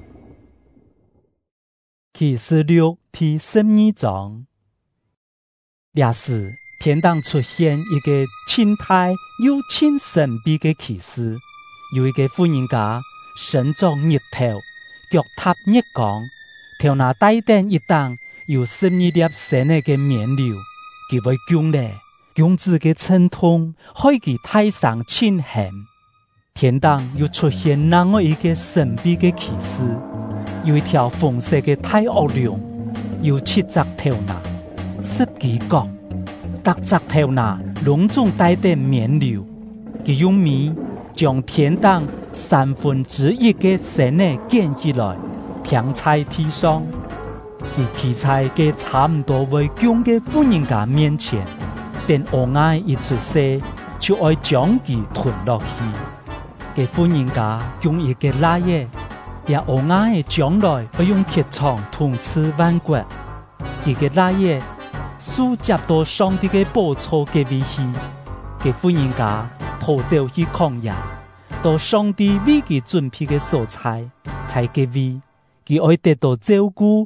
啟示錄第12章，也是天堂出現一個清太又清神秘嘅啟示，有一個婦人家身着日頭，腳踏日光，頭拿帶頂一檔有12粒鮮嘅棉料，佢會供咧，用自己稱痛，開佢太上清寒。天堂又出現另外一個神秘嘅啟示，有一條紅色嘅大惡龍，有7隻頭拿，10幾角，各隻頭拿隆重帶頂棉料，佢用米將天堂1/3嘅鮮嘅捲起來，平在地上。 佢企在嘅差唔多會強嘅富人家面前，便烏鴉一出世，就愛將佢吞落去。嘅富人家用一個拉嘢，也烏鴉嘅將來會用鐵槍痛刺萬骨。佢嘅拉嘢書接到上帝嘅寶座嘅位去，嘅富人家逃走去曠野，到上帝為佢準備嘅所在，才嘅位，佢愛得到照顧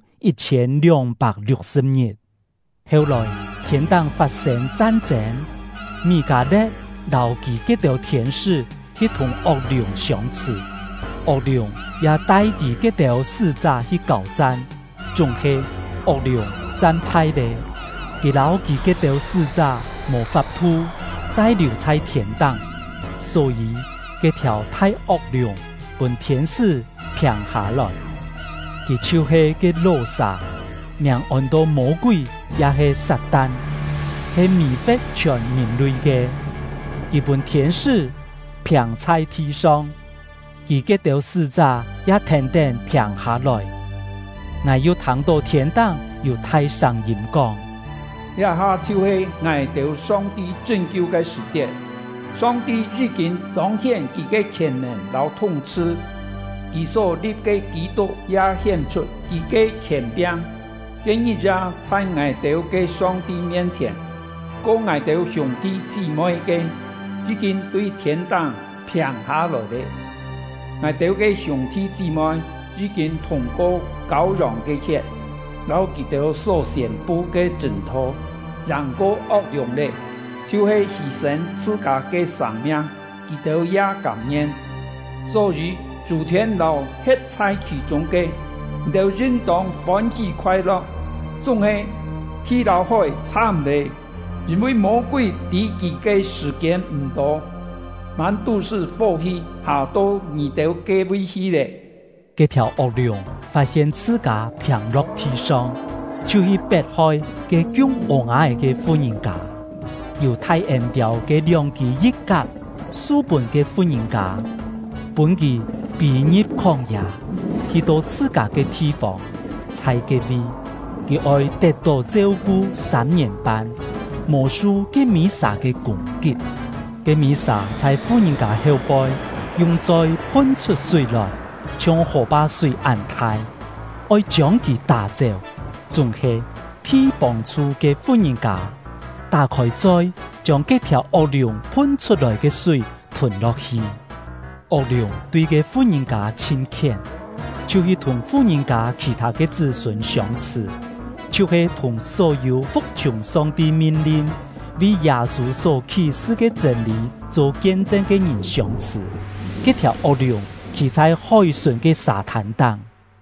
1260日。後來天堂發生戰爭，米迦勒留佢嗰條天使去同惡龍相刺，惡龍也帶佢嗰條使者去交戰，總係惡龍戰敗咧。佢留佢嗰條使者無法度再留在天堂，所以嗰條太惡龍本天使平下來。佢就係個羅撒，名按到魔鬼，也係撒旦，係迷惑全人類嘅。佢本天使平在地上，佢嗰條使者也天天平下來。我要談到天堂，要太上演講。
一下就係我到上帝拯救嘅時節，上帝已經彰顯佢嘅權能和統治。佢所立嘅基督也顯出佢嘅權柄，願意在我哋嘅上帝面前，講我哋兄弟姊妹嘅已經對天堂平下來了。我哋嘅兄弟姊妹已經通過羔羊嘅血，然後佢哋所宣布嘅正道，贏過惡龍咧，就係犧牲自家嘅生命，佢哋也甘願。所以主天老hết在其中嘅，都應當歡喜快樂。總係天老海慘咧，因為魔鬼敵佢嘅時間唔多，滿都是火氣下到你哋嘅威脅咧。
嗰條惡龍發現自家平落地上，就去迫害嘅強惡眼嘅富人家，由太陽調嘅兩支一格書本嘅富人家，本佢避入曠野，去到自家嘅地方，才嘅位，佢愛得到照顧3年半，無數嘅彌撒嘅攻擊，嘅彌撒在富人家後背，用在噴出水來，將河把水安太，愛將佢打走，仲係天幫助嘅富人家，打開嘴，將嗰條惡龍噴出來嘅水吞落去。惡龍對嘅富人家親近，就係同富人家其他嘅子孫相似，就係同所有服從上帝命令、為耶穌所啟示嘅真理做見證嘅人相似。嗰條惡龍企在海順嘅沙灘當。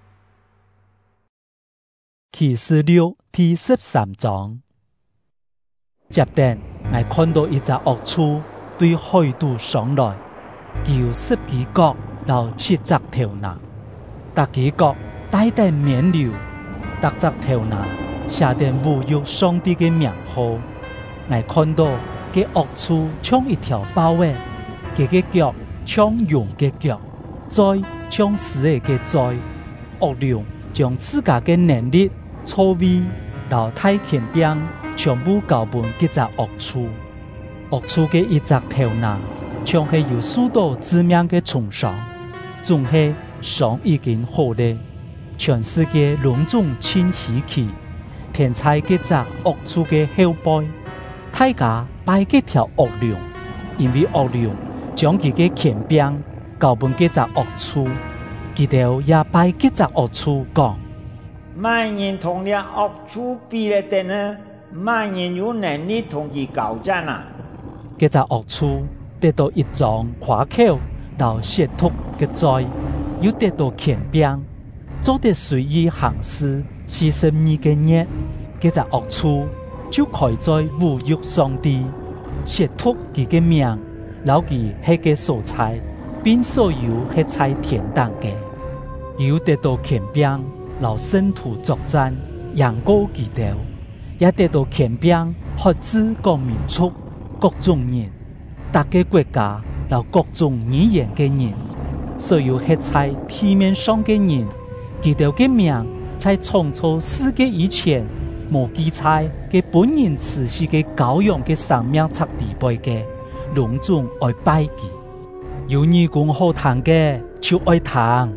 啟示錄第13章，接着我看到一隻惡畜對海島上來。叫10幾角到7隻頭拿，每幾角帶點面流，每隻頭拿下點侮辱上帝嘅名號。我看到嘅惡畜像一條豹嘅，佢嘅腳像羊嘅腳，嘴像獅嘅嘴。惡龍將自家嘅能力、錯位、到太權柄全部交俾嗰隻惡畜。惡畜嘅一隻頭拿。像係有許多致命嘅創傷，總係傷已經好咧。全世界隆重稱喜氣，天才嗰隻惡畜嘅後背，大家拜嗰條惡龍，因為惡龍將佢嘅權柄交俾嗰隻惡畜，佢哋也拜嗰隻惡畜講：
萬人同啲惡畜比咧的呢，萬人有能力同佢交戰啊！
嗰隻惡畜得到一張誇口到褻瀆嘅罪，又得到權柄，做得隨意行事，42個日，嗰隻惡畜就開在侮辱上帝，褻瀆佢嘅名，留佢係嘅所在，並所有係在天堂嘅，又得到權柄，留聖徒作戰，贏過佢哋，也得到權柄，學知各民族、各種人。大個國家有各種語言嘅人，所有喺在地面上嘅人，佢哋嘅名在创造世界以前，无记载嘅本人慈禧嘅羔羊嘅生命拆地背嘅，隆重爱拜祭。有义工好谈嘅就爱谈，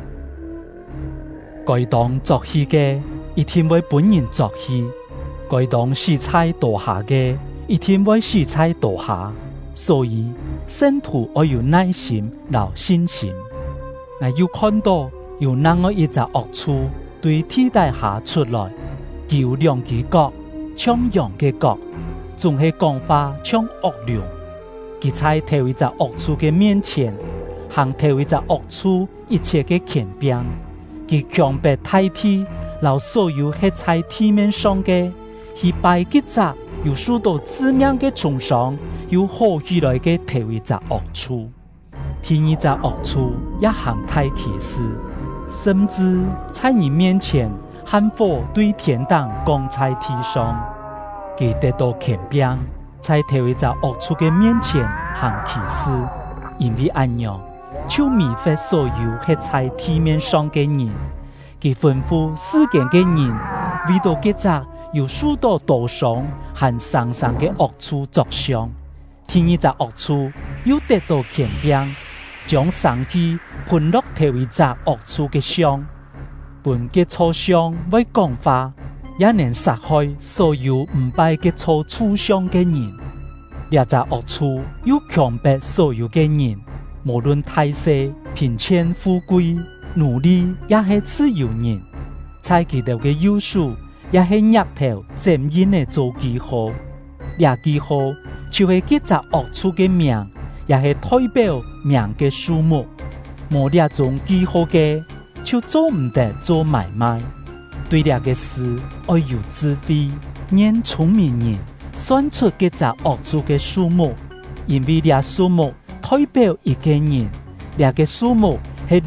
该当作戏嘅一定为本人作戏，该当洗菜倒下嘅一定为洗菜倒下。所以信徒要有耐心、有信心。我要看到有那么一只恶处对天底下出来，有两只角，像羊嘅角，总系讲话像恶龙。佢在头一只恶处嘅面前，行头一只恶处一切嘅权柄，佢强迫代替，留所有喺在地面上嘅，去拜吉只有许多致命嘅重伤，有好起来嘅头一只恶处。第二只恶处也行太启示，甚至在你面前喊火对天堂降在地上，佢得到权柄，在头一只恶处嘅面前行启示，因为安样就迷惑所有喺在地面上嘅人，佢吩咐世間嘅人為到吉只有許多道上和生生嘅惡處作相，第二只惡處又得到權柄。將生氣噴落頭一隻惡處嘅上，本嘅錯上為講法，也能殺害所有唔拜嘅錯處上嘅人。呢隻惡處又強迫所有嘅人，無論大小、貧賤、富貴、奴隸，也係自由人。在佢哋嘅優秀，也係入頭漸因嘅做記號。呢記號就係幾隻惡處嘅名。也是代表命嘅數目，無呢種記號嘅，就做唔得做買賣。對呢個事要有智慧，讓聰明人算出幾隻惡處嘅數目，因為呢數目代表一個人，呢個數目係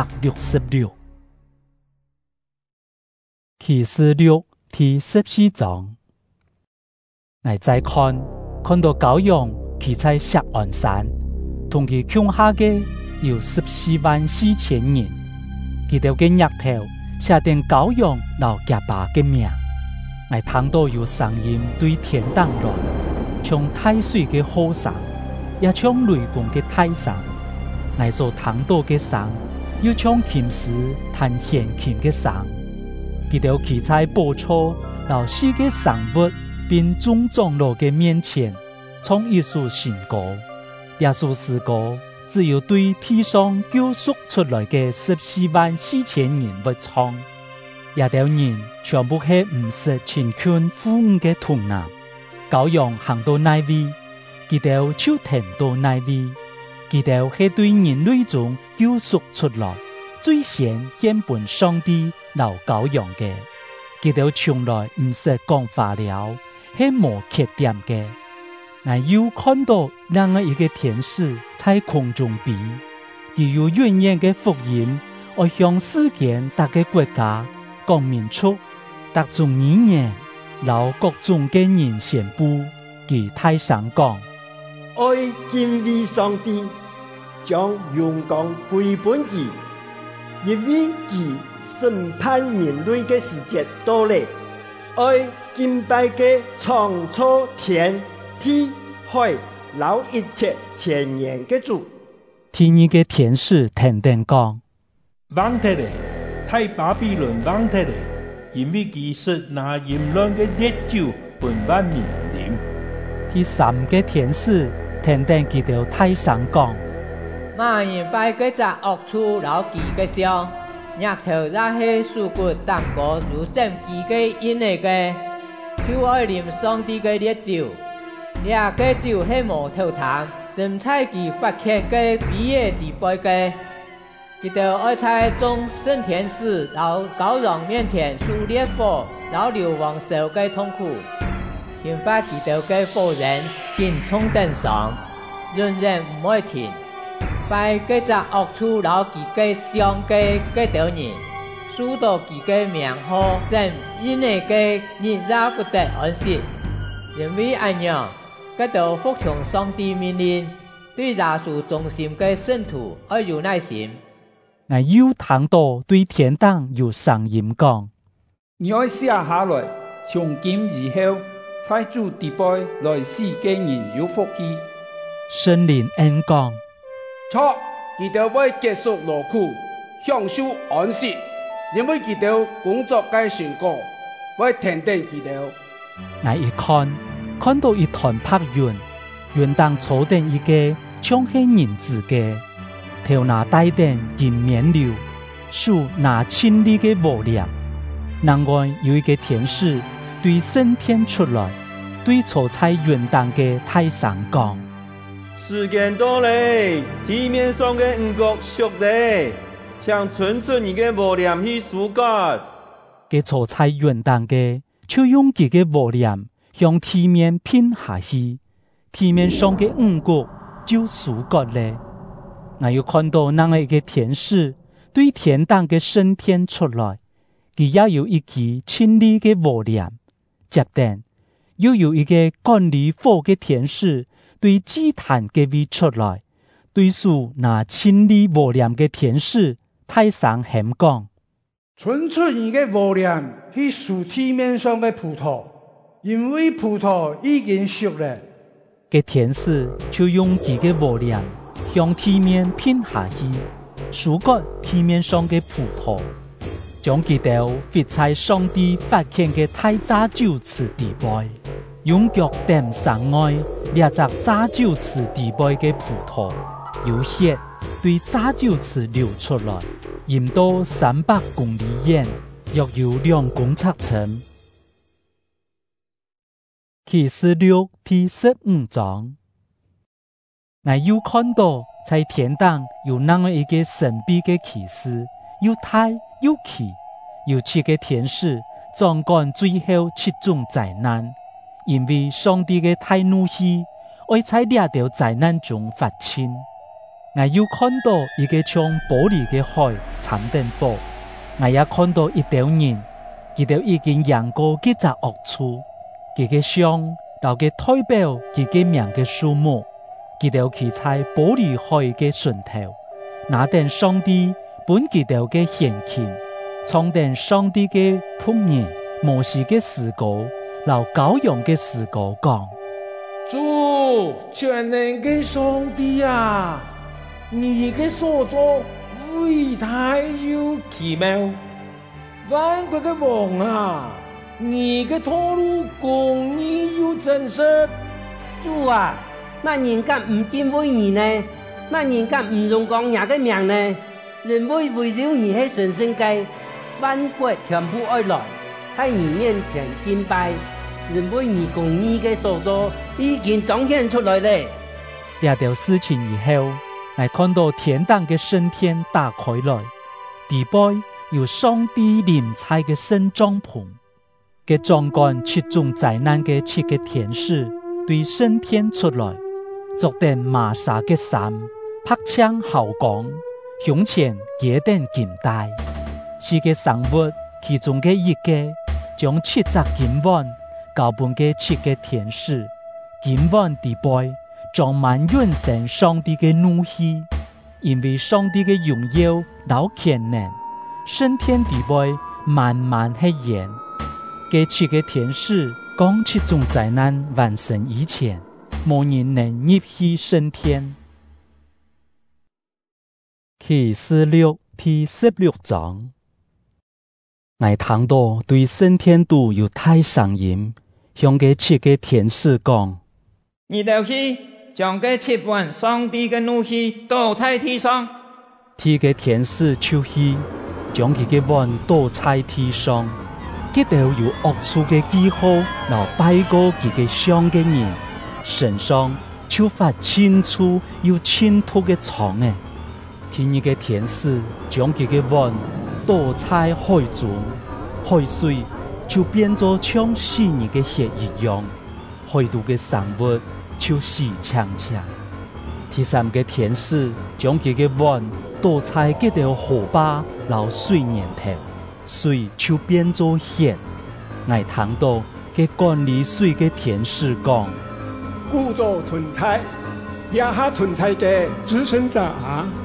666。啟示錄第14章，我再看到羔羊。佢在錫安山，同佢共下嘅有144000人，佢哋嘅額頭寫定羔羊老家爸嘅名。我聽到有聲音對天堂來，像大水嘅河聲，也像雷公嘅大聲。我所聽到嘅聲，又像琴師彈弦琴嘅聲。佢哋企在寶座老師嘅生物並眾長老嘅面前。唱一首新歌，這首詩歌只有對地上救贖出來嘅144000人會唱。這條人全部係唔識貧窮富裕嘅童男，羔羊行到那位，佢哋就停到那位。佢哋係對人類中救贖出來，最先獻本上帝留羔羊嘅。佢哋從來唔識講話了，係無缺點嘅。我又看到另外一個天使在空中飛，佢有遠遠嘅福音，我向世間大個國家講明出，各種語言，留各種嘅人宣布，佢大聲講：
愛敬畏上帝，將榮光歸本佢，因為佢審判人類嘅時節到嚟，愛敬拜嘅創造天地海留一切前言嘅主。
第二個天使停定講：
忘掉咧，太巴比倫忘掉咧，因為其實拿淫亂嘅烈酒分萬民飲。
第三個天使停定佢條大聲講：
萬人拜嗰隻惡處留記嘅上，額頭也係樹骨淡過如正記嘅因嚟嘅，就愛啉上帝嘅烈酒。呢個酒係無頭淡，正在佢發現嘅比嘅地背嘅，佢就愛在眾聖天使到羔羊面前數烈火，到流亡受嘅痛苦，khiến發佢哋嘅火焰見衝頂上，仍然唔會停。拜嗰隻惡處到佢嘅上嘅嗰條人，數到佢嘅名號，正因為嘅日也不得安息，因為安樣。嗰度服從上帝命令，對耶穌忠心嘅信徒要有耐心。
我又聽到對天堂有聲音講：
你愛寫下來，從今以後，在主地輩來世嘅人有福氣。
聖靈恩講：
錯，佢哋會結束勞苦，享受安息，因為佢哋工作嘅成果會肯定佢哋。
我一看到一團白雲，雲當坐定一個像係人子嘅，頭拿戴頂金面繚，手拿千里嘅火焰。另外有一個天使對升天出來，對坐在雲當嘅大神講：
時間到嘞，地面上嘅五穀熟嘞，請存出你嘅火焰去疏割。
嘅坐在雲當嘅，就用佢嘅火焰向地面噴下去，地面上嘅五穀就疏割嘞。我又看到那一個天使對天堂嘅升天出來，佢也有一支千里嘅火焰，接定又有一個管理火嘅天使對祭壇嘅位出來，對數那千里火焰嘅天使大聲喊講：
存出你嘅火焰去數地面上嘅葡萄，因為葡萄已經熟了。
嘅天使就用佢嘅火焰向地面噴下去，疏割地面上嘅葡萄，將佢哋放在上帝發現嘅大榨酒池地杯，用腳點上外列隻榨酒池地杯嘅葡萄，有血對榨酒池流出來，淹到300公里遠，約有2公尺深。啟示錄第15章，我又看到在天堂有那麼一個神秘嘅啟示，又大又奇，有7個天使掌管最後7種災難，因為上帝嘅大怒氣會在這條災難中發生。我又看到一個像玻璃嘅海參定波，我也看到一條人，佢哋已經贏過幾隻惡處，佢嘅像留嘅代表佢嘅名嘅數目，佢哋企在玻璃海嘅盡頭，拿定上帝本佢哋嘅獻獻，創定上帝嘅僕人摩西嘅詩歌，留羔羊嘅詩歌講：
主全能嘅上帝啊，你嘅所作偉大又奇妙，萬國嘅王啊，你嘅道路公義又真實。
主啊，乜人敢唔敬畏你呢？乜人敢唔用講你嘅名呢？人會圍繞你係神聖嘅，萬國全部愛來，在你面前敬拜。人為你公義嘅所作已經彰顯出來了。
這條事情以後，我看到天堂嘅升天打開來，地背有上帝臨在嘅聖帳篷，嘅掌管7種災難嘅7個天使對升天出來，着定麻紗嘅衫，拍槍號講，胸前結定金帶。4個生物其中嘅一個將7隻金碗交本嘅7個天使，金碗地背裝滿永生上帝嘅怒氣，因為上帝嘅榮耀老權能，升天地背慢慢係鹽。嘅7個天使講7種災難完成以前，冇人能入去升天。啟示錄第16章，我聽到對升天都有大聲音，向嘅7個天使講：
你哋去將嘅7碗上帝嘅怒氣倒在地上。
7個天使就去將佢嘅碗倒在地上。佢哋有惡處嘅記號，留拜過佢嘅像嘅人身上就發清楚有清土嘅瘡誒。第2個天使將佢嘅碗倒在海中，海水就變作像死人嘅血一樣，海度嘅生物就死嗆嗆。第3個天使將佢嘅碗倒在嗰條河壩留水源頭，水就變做血。我聽到嘅管理水嘅天使講：
故作存在，也下存在嘅至聖者啊，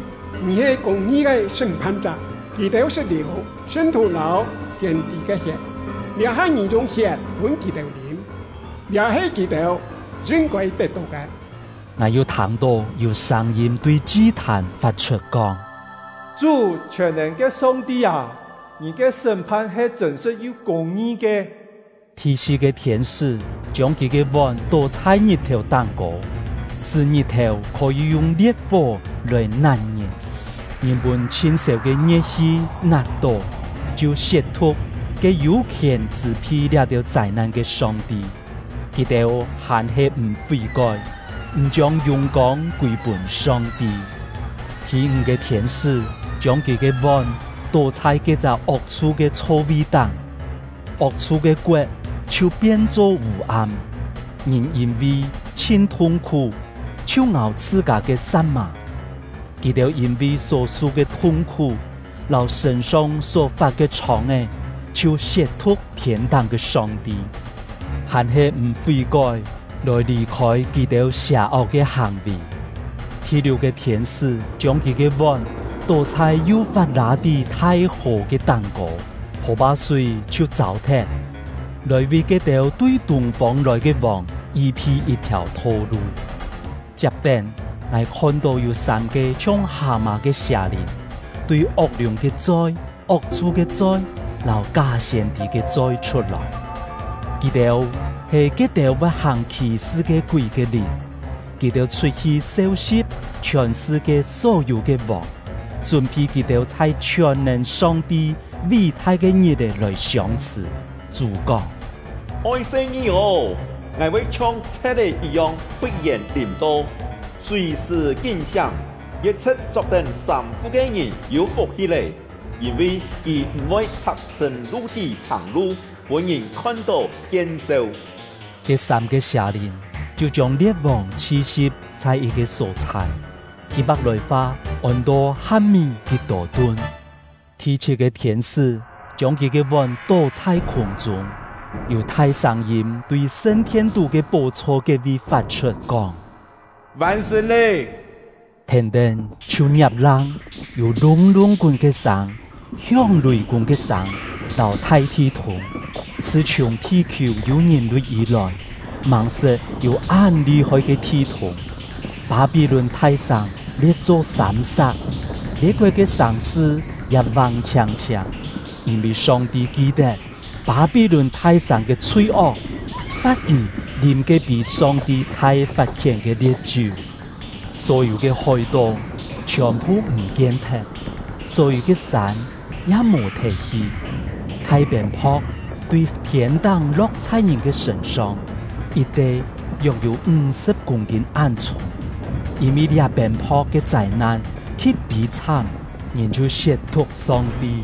你是公义的审判者，佢哋是流圣徒老先帝嘅血，你係你用血換佢哋臉，你係佢哋應該得到嘅。
我要聽到有聲音對祭壇發出講：
主全能嘅上帝啊，你嘅審判係真實有公義嘅。
天使嘅天使將佢嘅碗倒在日頭當過，使日頭可以用烈火來燃人。人們親手嘅熱氣熱到，就褻瀆嘅有權支配了條災難嘅上帝。佢哋還係唔悔改，唔將勇光歸本上帝。天五嘅天使將佢嘅碗倒在嗰隻惡處嘅臭味當，惡處嘅骨就變作烏暗。人因為真痛苦，就咬自家嘅心嘛。佢哋因為所受嘅痛苦，留身上所發嘅瘡嘅，就褻瀆天堂嘅上帝，還係唔悔改，來離開佢哋邪惡嘅行為。第六嘅天使將佢嘅碗倒在幼發拉底大河嘅當過，河把水就糟蹋，來為佢哋對東方來嘅王預備一條道路。接定。我看到有三個像蛤蟆嘅邪靈，對惡靈嘅災、惡處嘅災、留假先知嘅災出來。佢哋係佢哋會行奇事嘅鬼嘅靈，佢哋出去收拾全世界所有嘅王，準備佢哋在全能上帝偉大嘅日嚟來相似。主講：
愛惜你哦，我會像車嚟一樣忽然臨到。隨時見象，一切作定三夫嘅人要福起嚟，因為佢唔會拆身露體行路，本人看到見受。
這三個邪靈就將列王刺殺在一個所在，佢把來花按到黑面嘅多端。第七個天使將佢嘅碗倒在空中，有大聲音對升天度嘅寶座嘅位發出講：
萬神嘞！
天燈就入浪，有隆隆棍嘅聲，響雷棍嘅聲，到大地同，此從地球有人類以來，猛實有暗厲害嘅地同。巴比倫大城列作三殺，列國嘅城市也旺強強，因為上帝記得巴比倫大城嘅罪惡，發現念嘅比上帝太發強嘅列主，所有嘅海盜全部唔見踢，所有嘅山也冇提起，太平坡對天堂落在人嘅身上，一地擁有50公斤暗重，因為呢平坡嘅災難去比慘，人就褻瀆上帝。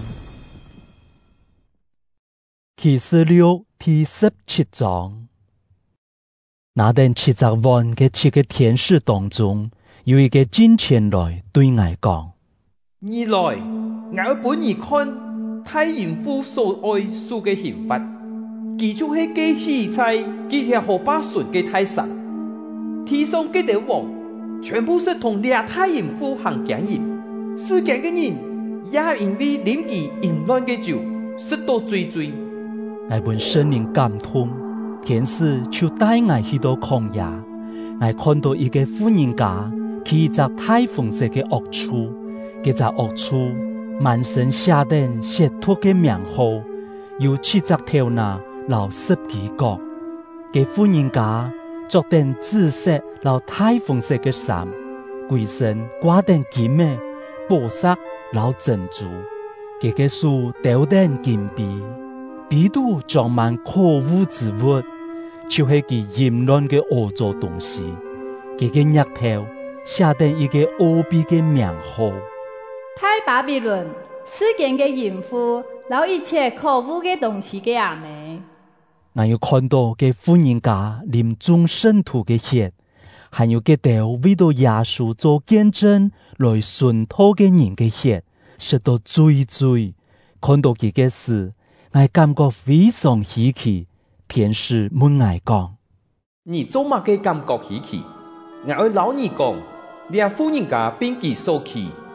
啟示錄第17章。那等七十萬嘅七個天使當中，有一個進前來對我講：
二來，我本而看太淫婦所愛受嘅刑罰，佢就係嘅喜菜，佢係河巴順嘅太神，天上嘅地王，全部是同掠太淫婦行奸淫，世間嘅人也因為飲佢淫亂嘅酒，受到罪罪。
我本聖靈感動。天使就帶我去到曠野，我看到一個婦人家騎着太紅色嘅惡處，嗰隻惡處滿身下定褻瀆嘅名號，有7隻頭拿，留10幾角。嗰婦人家着定紫色留太紅色嘅衫，規身掛定金嘅寶石留珍珠，嗰個樹吊定金幣。鼻度裝滿可惡之物，就係佢淫亂嘅惡作東西。佢嘅額頭寫定一個奧秘嘅名號：
太巴比倫，世間嘅淫婦，留一切可惡嘅東西嘅阿妹。
我要看到嘅婦人家淋眾聖徒嘅血，還有佢哋為到耶穌做見證來順禱嘅人嘅血，受到罪罪。看到佢嘅事。我感覺非常稀奇，天使問我講：
你做乜嘅感覺稀奇？我老你講，你婦人家並佢所起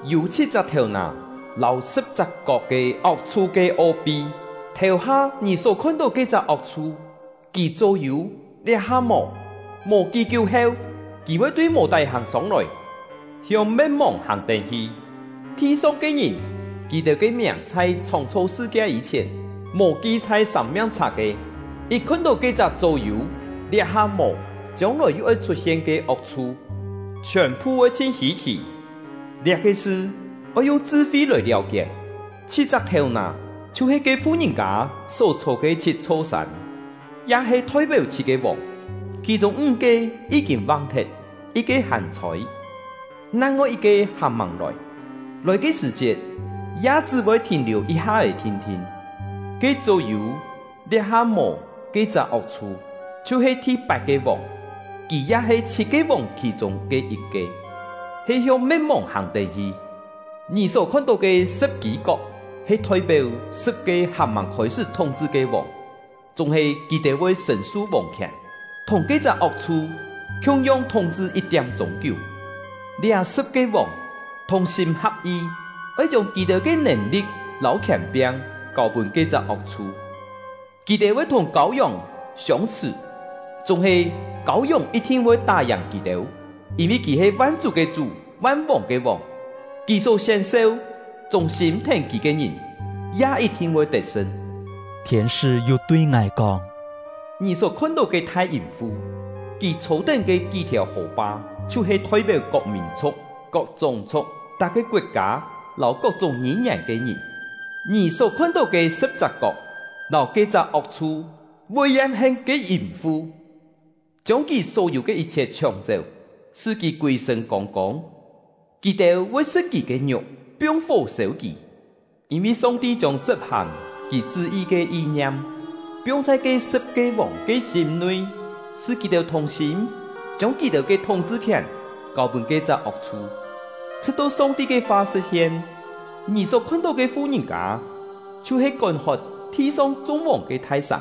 有7隻頭拿，留10隻角嘅惡處嘅奧秘。頭下你所看到嘅隻惡處，其左右裂下毛記叫後，佢會對無大行上來，向滅亡行定去。天上嘅人，佢哋嘅名在創造世界以前，無記在上面冊嘅。一看到嘅隻左右裂下毛，將來又會出現嘅惡處，全部會清稀奇。呢個事我用智慧來了解，7隻頭拿就是個富人家所造嘅7座山，也是代表7個王，其中5個已經忘脫，一個還在，另外一個還忙來嘅時節，也只會停留一下嘅聽聽。佢左右裂下毛嘅隻惡處，就是第8個王，佢也是7個王其中嘅一個。係向滅亡行地去，你所看到嘅10幾角，係代表10個還沒開始統治嘅王，仲係佢哋會神數王權，同幾隻惡處同樣統治一點鐘久。呢10個王同心合意，要將佢哋嘅能力、老權柄交俾幾隻惡處，佢哋會同羔羊相似，仲係羔羊一定會打贏佢哋。因為佢係萬主嘅主，萬王嘅王，佢所享受忠心聽佢嘅人，也一定會得勝。
天使又對我講：
你所看到嘅太陰婦，佢頭頂嘅幾條河巴，就是代表各民族、各種族、大個國家，留各種語言嘅人。你所看到嘅10隻角，留幾隻惡處，會引興嘅陰婦，將佢所有嘅一切搶走。使其歸身剛剛，佢哋會使佢嘅肉變火燒佢，因為上帝將執行佢旨意嘅意念，變在佢10個王嘅心內，使佢哋同心，將佢哋嘅統治權交俾佢隻惡處，直到上帝嘅話實現。你所看到嘅富人家，就是干渴天上眾王嘅太上。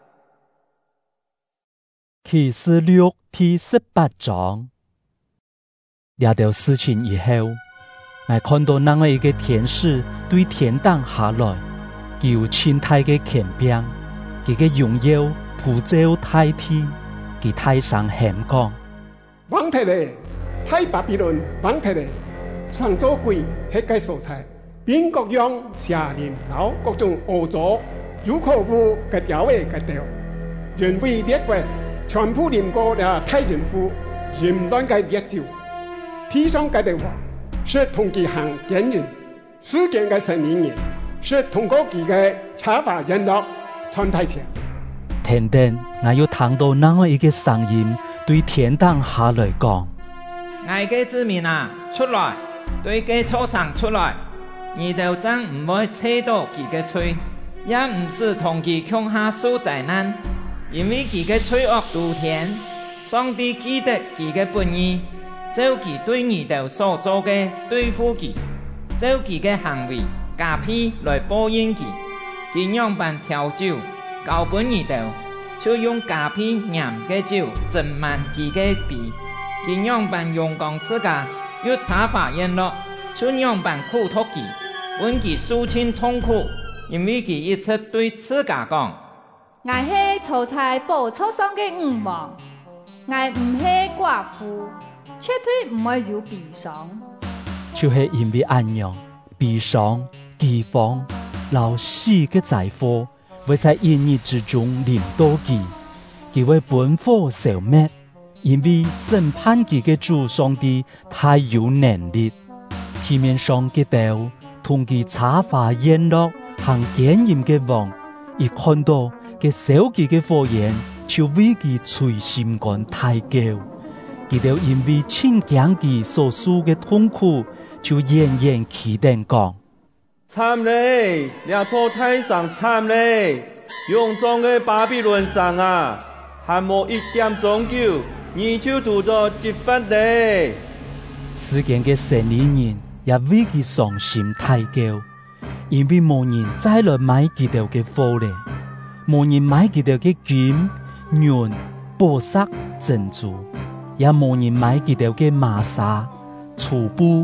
啟示錄第18章。了到事情以後，我看到那位一個天使對天堂下來，佢有千大嘅權柄，佢嘅榮耀普照大地，佢太上喊講：
王提咧，太巴比倫王提咧，上座鬼喺個所在，並各樣邪靈老各種惡作有可惡嘅妖嘅嘅調，人為列國全部連過了太人夫，淫亂嘅列照。天上嘅王是同佢行見人，世間嘅神靈是通過佢嘅查法人落傳遞前。
天頂，我又聽到那麼一個聲音對天堂下來講：
愛嘅子民啊，出來，對嘅操場出來，你就真唔會扯到佢嘅嘴，也唔是同佢共下受災難，因為佢嘅罪惡滔天，上帝記得佢嘅本意。照佢對你哋所做嘅對付佢，照佢嘅行為加倍來報應佢。佢樣辦調酒交俾你哋，就用加倍鹽嘅酒浸滿佢嘅鼻。佢樣辦用光自家，又查法言落，就樣辦苦托佢，本佢受盡痛苦，因為佢一直對自家講：
我係坐在寶座上嘅五王，我唔係寡婦。絕對唔會有悲傷，
就是因為安樣悲傷、饑荒、老死嘅災禍，會在一日之中臨到佢，佢會本火消滅，因為審判佢嘅主上帝太有能力。地面上嘅道同佢查法言落行檢驗嘅王，一看到嘅手機嘅火焰，就為佢捶心肝太高。佢哋因為親驚佢所受嘅痛苦，就奄奄期待講：
慘嘞！兩座太上慘嘞！勇壯嘅巴比倫山啊，還冇1點鐘久，你就拄到擊發嘞！
世間嘅神理人也為佢傷心太久，因為冇人再來買佢哋嘅貨咧，冇人買佢哋嘅金、銀、寶石、珍珠。也冇人買佢哋嘅麻紗、粗布、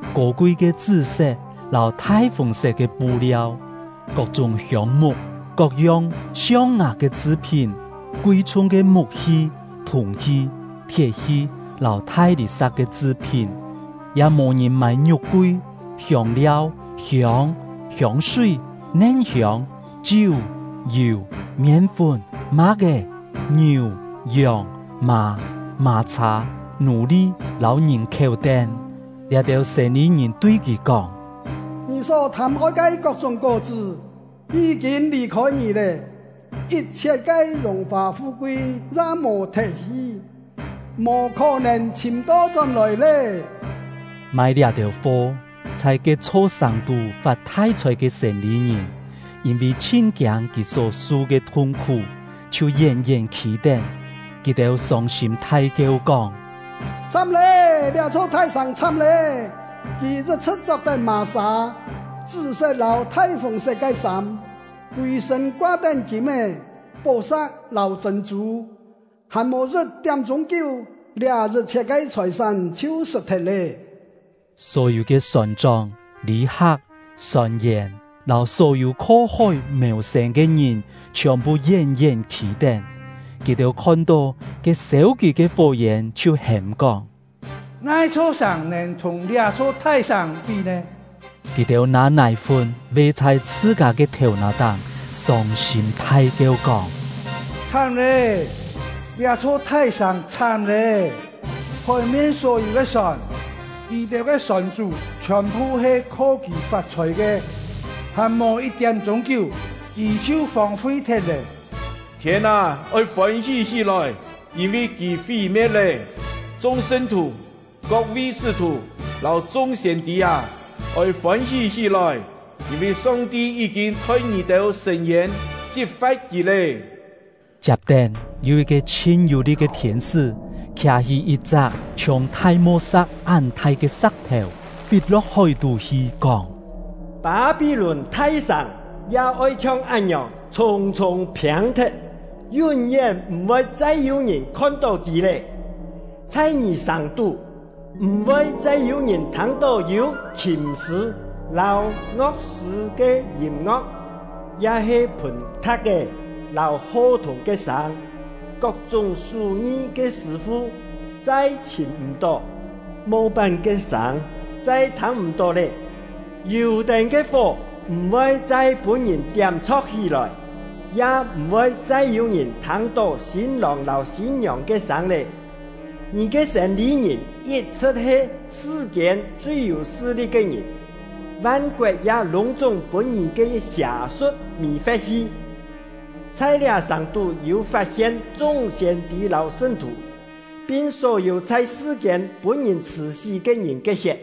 高贵嘅紫色、老太红色嘅布料，各种香木、各样象牙嘅制品，贵重嘅木器、铜器、铁器，老太绿色嘅制品，也无人买肉桂、香料、香水、嫩香、酒、油、面粉、马嘅牛、羊、马茶、奴隶、老人口等，掠到城里人对佢讲：
你所贪爱嘅各种果子已经离开你了，一切嘅荣华富贵也无提起，无可能寻到进来咧。
买掠到货，才给初上度发太财嘅城里人，因为亲近佢所受嘅痛苦，就奄奄期待。佢哋伤心太叫讲：
惨咧，掠错太上惨咧！佢日出着嘅麻纱，紫色老太红色嘅衫，规身挂顶金嘅宝石老珍珠，还无日点钟久，掠日切嘅财产就失脱咧。
所有嘅船长、旅客、船员，老所有靠海谋生嘅人，全部奄奄期待。佢哋看到嘅手機嘅貨源就喊講：
哪處上能同兩處太上比呢？
佢哋拿奶粉餵在自家嘅頭那檔，傷心太叫講：
慘咧！兩處太上慘咧！海面所有嘅船，佢哋嘅船主全部係科技發財嘅，還冇一點鐘久，佢就荒廢脫咧。
天啊，愛歡喜起來，因為佢毀滅了眾聖徒、各位使徒、老眾先知啊，愛歡喜起來，因為上帝已經對你哋伸冤，揭發佢咧。
接等有一個千有力嘅天使，騎起一隻從太摩色安太嘅石頭，飛落海度去講：
巴比倫太上也愛像一樣重重平脫。永遠唔會再有人看到佢咧，在你上度唔會再有人聽到有琴詩、老樂師嘅音樂，也係盤塔嘅老河童嘅聲，各種屬意嘅師傅再尋唔到，冇辦嘅聲再聽唔到咧，油燈嘅火唔會再本人點錯起來。也唔會再有人聽到新郎老新娘嘅聲咧。你嘅城里人一出係世間最有勢力嘅人，萬國也隆重本你嘅邪術未發起。在了上度又發現眾先知老聖徒，並所有在世間本人慈禧嘅人嘅血。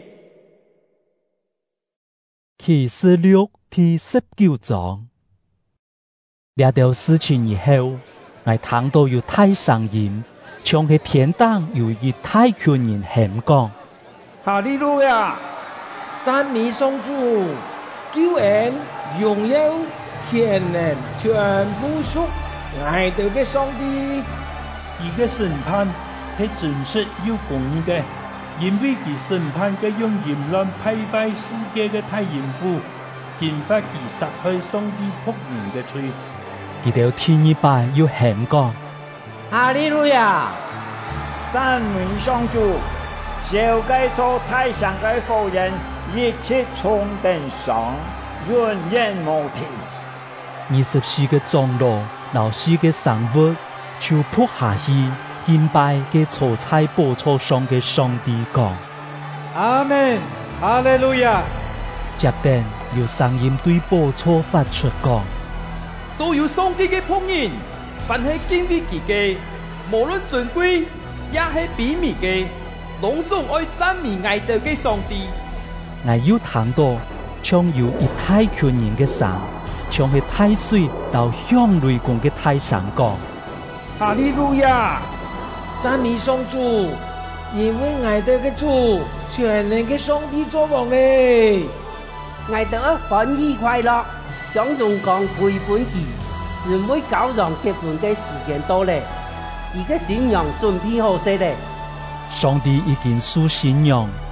啟示錄第19章。掠到事情以後，我聽到有太上音，像喺天堂有一大群人喊講：
哈利路亞！讚美上主，救恩、榮耀、權能，全部屬我哋嘅上帝。
佢嘅審判係真實又公義嘅，因為佢審判嘅用淫亂敗壞世界嘅太淫婦，揭發佢殺害上帝僕人嘅罪。
佢哋天一拜要喊講：
哈利路亞！
讚美上主，小計做太上嘅婦人，一切從頂上，永遠無停。
24個長老、老師嘅生活，就撲下去敬拜嘅坐在寶座上嘅上帝講：
阿門，哈利路亞！
接等有聲音對寶座發出講：
所有上帝嘅僕人，凡係敬畏佢嘅，無論尊貴也係卑微嘅，攏總愛讚美愛哋嘅上帝。
我要聽到像有一大群人嘅聲，像係太水到響雷公嘅太上講：
哈利路亞！讚美上主，因為愛哋嘅主全能嘅上帝作王咧，
愛哋歡喜快樂。將榮光歸本佢，人會教讓結婚嘅時間到咧，而家新娘準備好勢咧。
上帝已經使新娘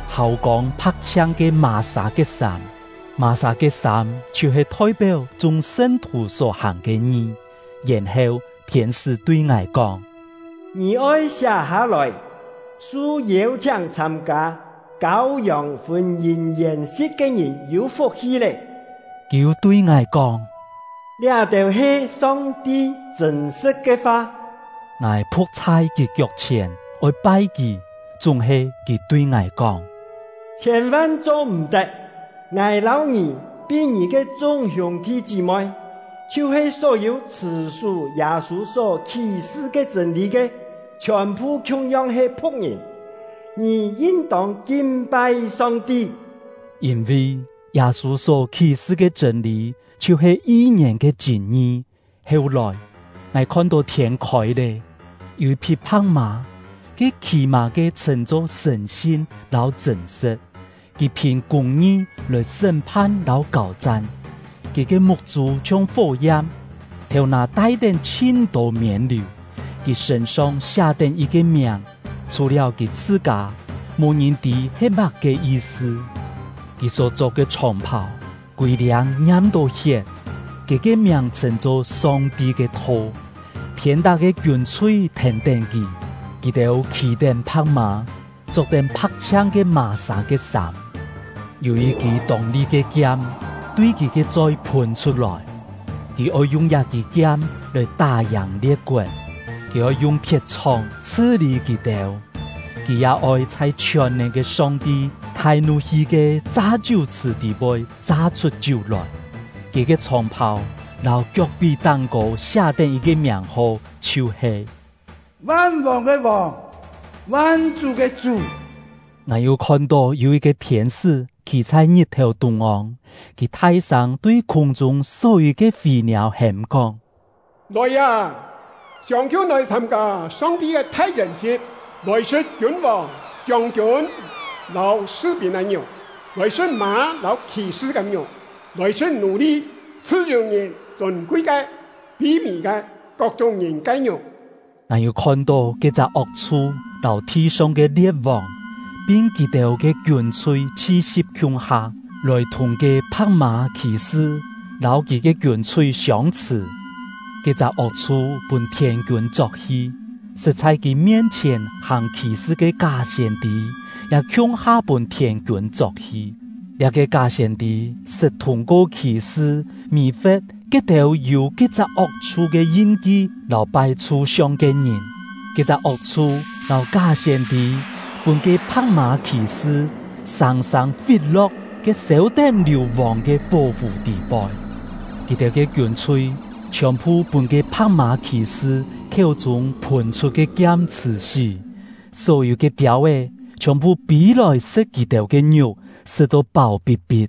後講拍槍嘅瑪莎嘅衫，瑪莎嘅衫就是代表眾聖徒所行嘅義。然後天使對我講：
你愛下下來，屬邀請參加羔羊婚姻宴席嘅人有福氣咧。
佢對我講：
呢就係上帝真實嘅話。
我仆在佢腳前，愛拜佢，仲係佢對我講：
千萬做唔得，我老二比你嘅眾兄弟姊妹，就是所有持守耶穌所啟示嘅真理嘅，全部同樣係僕人。你應當敬拜上帝，
因為耶穌所啟示嘅真理就是義人嘅真義。後來我看到天開咧，有一匹白馬，佢騎馬嘅稱作誠信老真實，佢憑公義來審判老交戰，佢嘅目珠像火焰，頭拿帶點千多面流，佢身上寫定一個名，除了佢自家，冇人知係乜嘅意思。佢所做嘅長袍，規領染到血，佢嘅名稱作上帝嘅頭，天大嘅軍隊聽定佢，佢哋騎定白馬，做定拍槍嘅瑪莎嘅衫，由於佢動力嘅劍對佢嘅再噴出來，佢愛用一支劍來打贏列國，佢愛用鐵槍刺利佢哋，佢也愛在全能嘅上帝大怒氣嘅炸酒池地位炸出酒來，佢嘅長袍留腳臂蛋糕寫定一個名號，就是
萬王嘅王，萬主嘅主。
我又看到有一個天使騎在日頭東岸，佢台上對空中所有嘅飛鳥喊講：
來呀，上橋來參加上帝嘅大筵席，來說君王、將軍、老士兵嘅牛，來說馬、老騎士嘅牛，來說奴隸、自由人、尊貴嘅、卑微嘅各種人嘅牛。
我又看到嗰隻惡處到天上嘅列王，並佢哋嘅軍隊70強下，來同嘅白馬騎士，老佢嘅軍隊相似。嗰隻惡處本天軍作戲，實在佢面前行騎士嘅假先知，也強下本天軍作戲。呢個假先知是通過騎士迷惑佢哋有嗰隻惡處嘅印記，留擺處上嘅人，嗰隻惡處留假先知本嘅白馬騎士常常飛落嘅小頂流亡嘅保護地帶，佢哋嘅軍隊全部本嘅白馬騎士口中噴出嘅劍刺死，所有嘅雕誒全部比來食佢哋嘅肉，食到飽必必。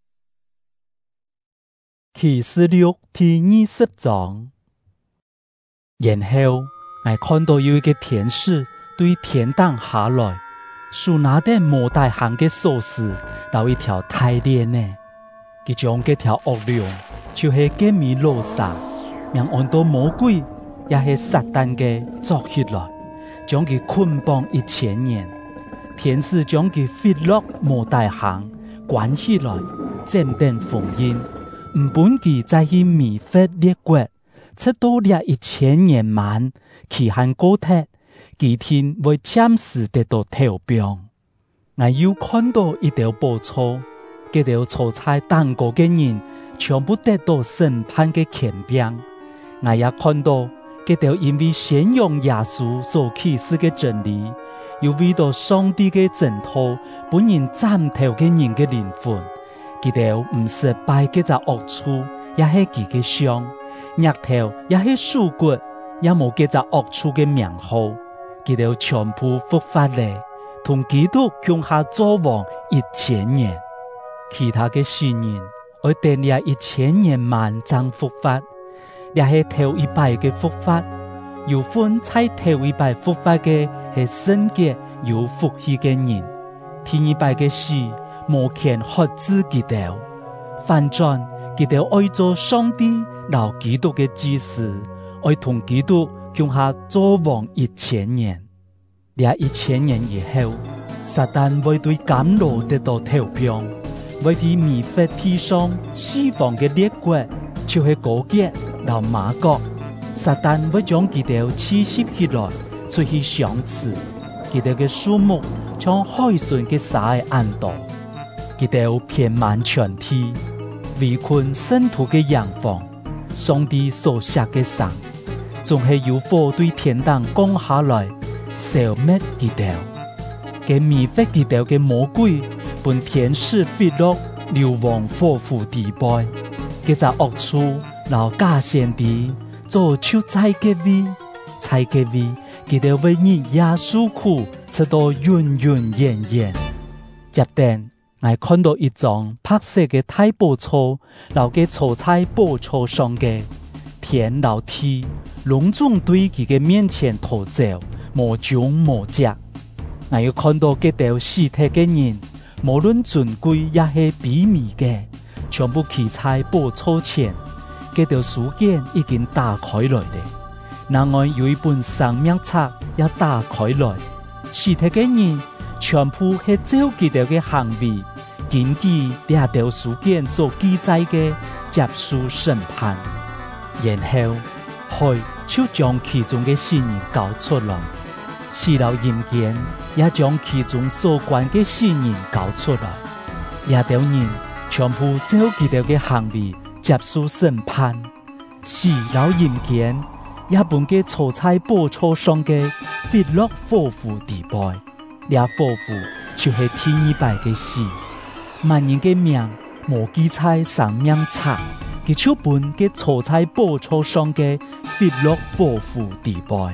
啟示錄第20章，然後我看到有一個天使對天堂下來，手拿點摩大行嘅鎖匙，到一條大鏈呢，佢將嗰條惡龍，就是基米羅撒，名按到魔鬼，也是撒旦嘅捉起來，將佢捆綁1000年。天使將佢飛落摩大行，關起來，暫定封印。唔本佢再去迷惑列國，直到了1000年滿，期限過鐵，幾天會暫時得到投票。我又看到一條寶座，嗰條坐在蛋糕嘅人，全部得到審判嘅權柄。我也看到嗰條因為宣揚耶穌所啟示嘅真理，又為到上帝嘅正道，本人斬頭嘅人嘅靈魂。佢哋唔是拜嗰隻惡處，也係佢嘅像，額頭也係樹骨，也冇嗰隻惡處嘅名號。佢哋全部復活咧，同基督共下作王1000年。其他嘅世人，我等了1000年滿將復活，也係頭一擺嘅復活。有分在頭一擺復活嘅係聖潔有福氣嘅人，第一擺嘅事。無權喝止佢哋，反轉佢哋愛做上帝留基督嘅指示，愛同基督共下作王1000年。 2000年以后，撒旦會對甘露得到投票，會喺米法地上釋放嘅列國，就是高傑和馬國。撒旦會將佢哋刺殺起來，出去賞賜。佢哋嘅數目像海船嘅沙岸多，佢哋遍滿全地，圍困聖徒嘅營房。上帝所下嘅神，仲係有火對天堂降下來，消滅佢哋。嘅迷惑佢哋嘅魔鬼，本天使飛落流亡火湖地帶，佢就惡處留假先知做出猜嘅位，猜嘅位，佢哋為你耶穌苦，直到永永遠遠。接定。我看到一張白色嘅大寶座，留嘅坐在寶座上嘅天老地，隆重對佢嘅面前逃走，無種無隻。我又看到幾條屍體嘅人，無論尊貴也係卑微嘅，全部企在寶座前。幾條書卷已經打開來了，另外有一本生命冊也打開來，屍體嘅人。全部係照佢哋嘅行為，根據呢條書卷所記載嘅接受審判，然後佢就將其中嘅事人交出來，死了陰間也將其中所關嘅事人交出來，呢條人全部照佢哋嘅行為接受審判，死了陰間也本嘅坐在寶座上嘅飛落火湖地帶。倆夫婦就是第二擺嘅事，萬人嘅命無記在生命冊，佢就本嘅坐在寶座上嘅飛落火湖地帶。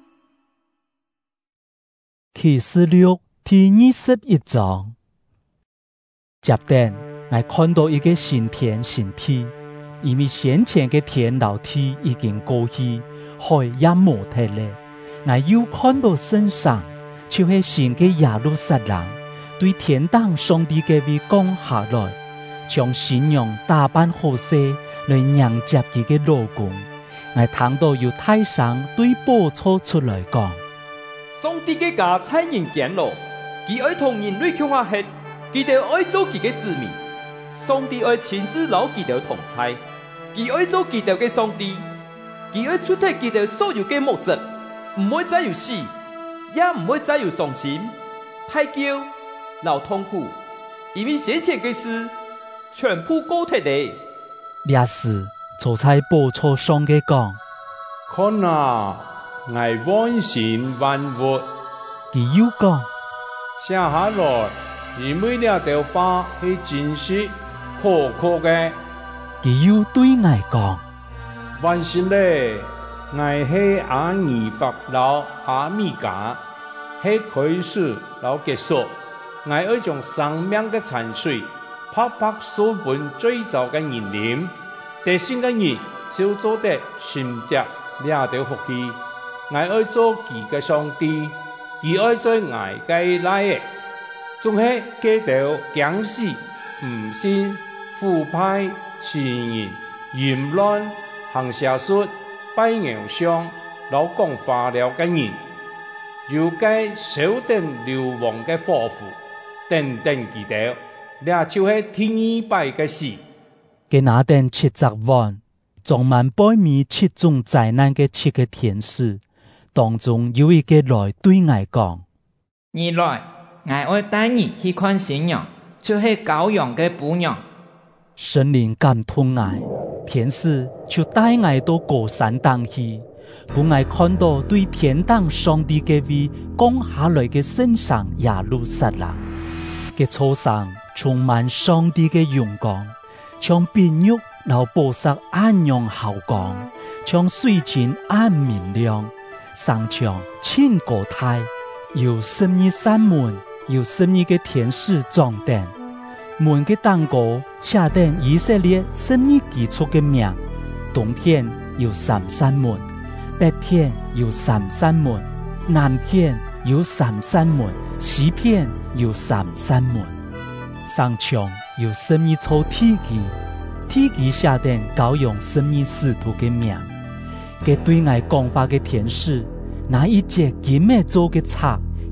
啟示錄第21章，接定我看到一個新天新地，因為先前嘅天老地已經過去，海也無體了。我又看到聖上。就是新嘅耶路撒冷，對天堂上帝嘅位降下來，將新娘打扮好勢來迎接佢嘅老公。我聽到有大聲對寶座出來講：
上帝嘅家在人間咯，佢愛同人類共下血，佢哋愛做佢嘅子民。上帝愛親自留佢哋同在，佢愛做佢哋嘅上帝，佢愛出替佢哋所有嘅目的，唔會再有死。也唔會再有傷心、太驕、老痛苦，因為先前嘅事全部過去了。
那時坐在寶座上嘅講：
看啊，我萬神萬活。
佢又講：
寫下來，因為呢條話係真實可靠嘅。
佢又對我講：
萬神咧。我係阿尼法老阿米加，係開始老結束。我愛將生命嘅泉水拍拍所本最早嘅人臉，得勝嘅人就做得承接呢條福氣。我愛做佢嘅上帝，佢愛做我嘅來嘅，仲係幾條僵死、唔信、腐敗、欺人、淫亂、行邪術。拜偶像、老講化療嘅人，又該小等流亡嘅火婦，等等佢哋，呢就係第二擺嘅事。
嘅那等70萬，裝滿百米7種災難嘅7個天使，當中有一個來對我講：
你來，我會帶你去看新娘，就是羔羊嘅母娘。
聖靈感動我，天使就帶我到高山當去，讓我看到對天堂上帝嘅位降下來嘅聖城耶路撒冷。嘅座上充滿上帝嘅榮光，像碧玉流寶石按樣好光，像水晶按明亮，上牆千個台，有12扇門，有12個天使掌燈。門嘅蛋糕下定以色列12基礎嘅名，東片有3扇門，北片有3扇門，南片有3扇門，西片有3扇門。上牆有12座梯級，梯級下定羔羊12使徒嘅名。嘅對外講話嘅天使，拿一隻金嘅做嘅冊，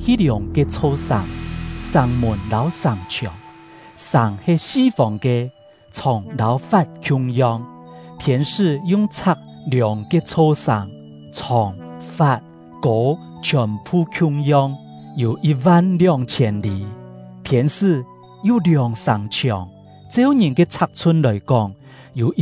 去量嘅草绳、绳门老绳墙，绳系西方嘅从老发穷样，天使用尺量嘅草绳、床、发、果全部穷样，有12000里。天使有量绳墙，照人嘅尺寸来讲，有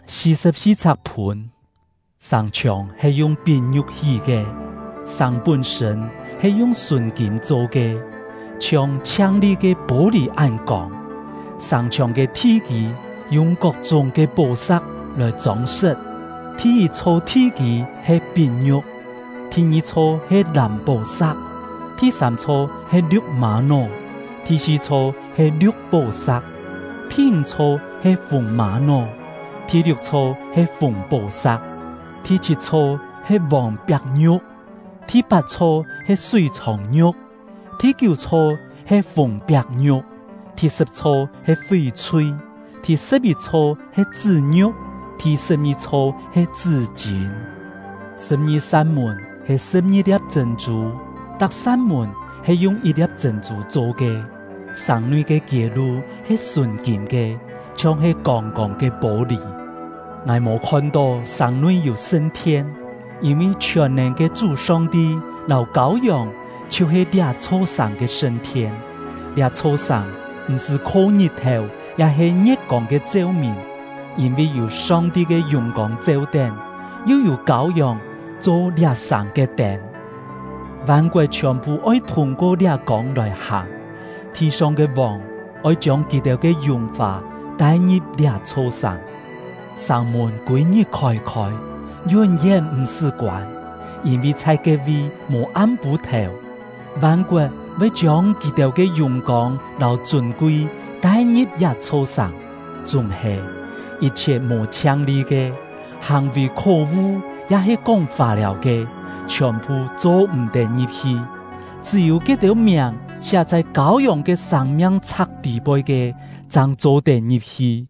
144尺盘。绳墙系用变玉器嘅，绳本身系用纯金做嘅，像强力嘅玻璃暗钢。绳墙嘅体积用各种嘅宝石来装饰。第一层体积系变玉，第二层系蓝宝石，第三层系绿玛瑙，第四层系绿宝石，第五层系红玛瑙，第六层系红宝石，第七层系黄白玉，第八层系水床玉，第九层系红白玉，第10层系翡翠，第11层系紫玉，第12层系紫金。12扇门系12粒珍珠，各扇门系用1粒珍珠做嘅。绳内嘅结路系纯金嘅，像系光光嘅玻璃。我冇看到绳内有升天，因为全能嘅主上帝老羔羊就是俩草绳嘅升天。俩草绳唔是靠日头，也系日光嘅照明，因为有上帝嘅阳光照电，又有羔羊做俩绳嘅灯。万国全部爱通过俩光来行。天上嘅王爱将佢哋嘅荣华带入俩草绳，绳门归日开开，永远唔是关，因为在嘅位无暗不头。万国要将佢哋嘅荣光老尊贵带入俩草绳，仲系一切无强力嘅行为可恶，也系讲法了嘅，全部做唔得入去，只有佢條命。写在羔羊嘅生命冊底背嘅，才做得入去。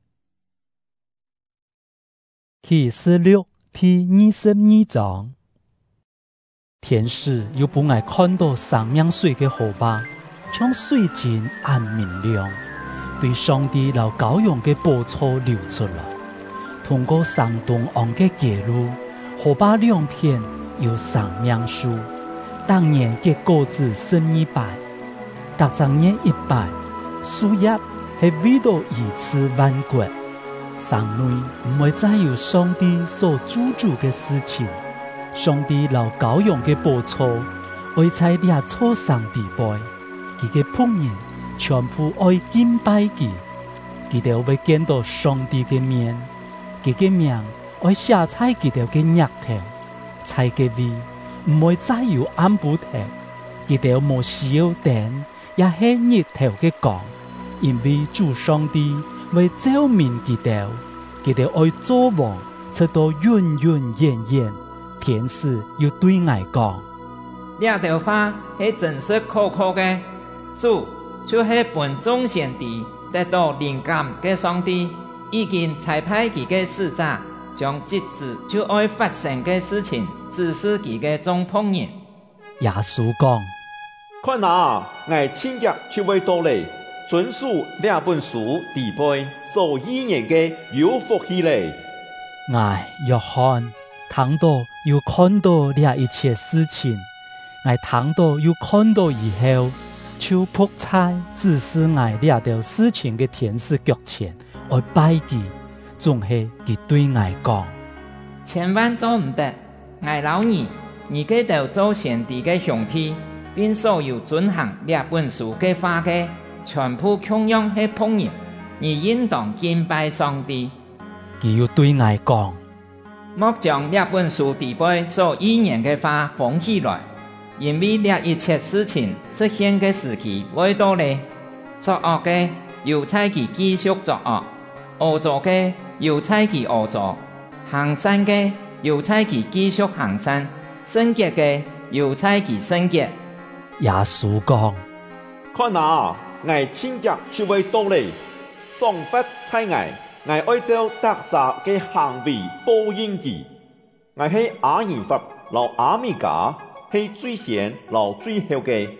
啟示錄第22章，天使又不愛看到生命水嘅河吧，將水晶暗明亮，對上帝老羔羊嘅寶座流出來。通過上東岸嘅街路，河吧兩邊有生命樹，當年嘅果子12百。特長年100，樹葉係為到醫治萬國。城內唔會再有上帝所主嘅事情。上帝老羔羊嘅寶座會在倆草上地背，佢嘅僕人全部愛敬拜佢，佢哋會見到上帝嘅面，佢嘅名會寫在佢哋嘅額頭，在嘅位唔會再有暗布頭，佢哋冇需要燈。也係日頭嘅光，因為主上帝為照明佢哋愛做王，直到永永遠遠。天使要對我講：
這條話係真實可靠嘅，主就是本眾先知得到靈感嘅上帝，已經差派佢嘅使者，將即時就愛發生嘅事情指示佢嘅眾僕人。
耶穌講。
看哪，我親腳就會到嚟，遵守兩本書地背所依然嘅有福氣嚟。
我約翰聽到又看到這一切事情，我聽到又看到以後，就仆在指示我這條事情嘅天使腳前，我拜佢，總係佢對我講：
千萬做唔得，我老二嘅就做先知嘅兄弟。並所有遵行這本書嘅話嘅，全部供養係僕人，而應當敬拜上帝。
佢要對我講：
莫將這本書地背所依然嘅話放起來，因為這一切事情實現嘅時期會到嚟。作惡嘅要差佢繼續作惡，惡作嘅要差佢惡作，行善嘅要差佢繼續行善，聖潔嘅要差佢聖潔。
耶穌講：
看哪，我親腳就會到嚟，喪發差我愛照特撒嘅行為報應佢。我係亞爾法老亞米加，係最先老最後嘅，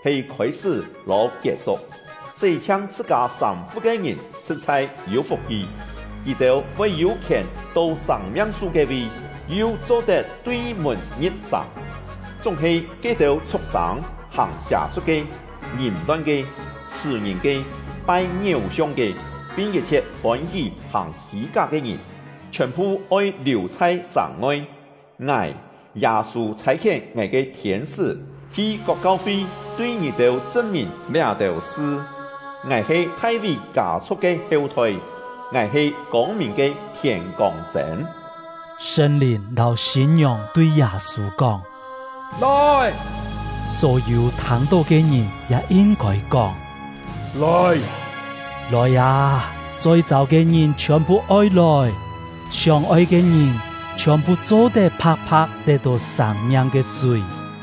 是开始和结束。谁抢自家丈夫的人，实在有福气。伊就会有权到生命树嘅位，又做得对门入上。总是这条畜生行下出嘅、淫乱嘅、痴人嘅、拜偶像嘅，并一切欢喜行虚假嘅人，全部爱留在上外。爱耶稣差遣我嘅天使去各教会对你哋证明两条事。我是太尉家畜嘅后台，我是光明嘅天光神。
圣灵老信仰对耶稣讲：
来！
所有听到嘅人也应该讲：
来！
来呀！在座嘅人全部爱来，相爱嘅人全部做得拍拍得到生命嘅水。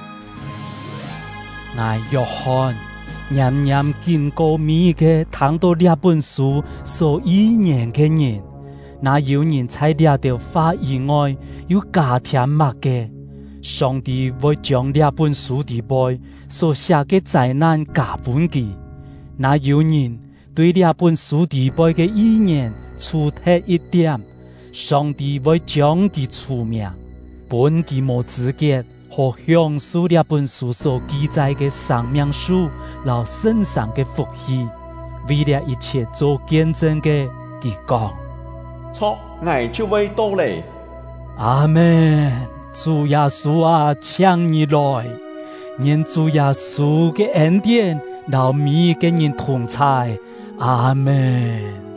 我约翰念念见过面嘅听到这本书所意念嘅人，那有人在这条话以外有加添乜嘅？上帝会将这本书底背所写嘅灾难加本记，那有人对这本书底背嘅意念出特一点，上帝会将其除名，本其无资格和享受这本书所记载嘅生命树，老身上嘅福气，为了一切做见证嘅，佢讲：
错，我就会到嚟。
阿门。主耶稣啊，请你来，愿主耶稣嘅恩典，老每个人同在。阿门。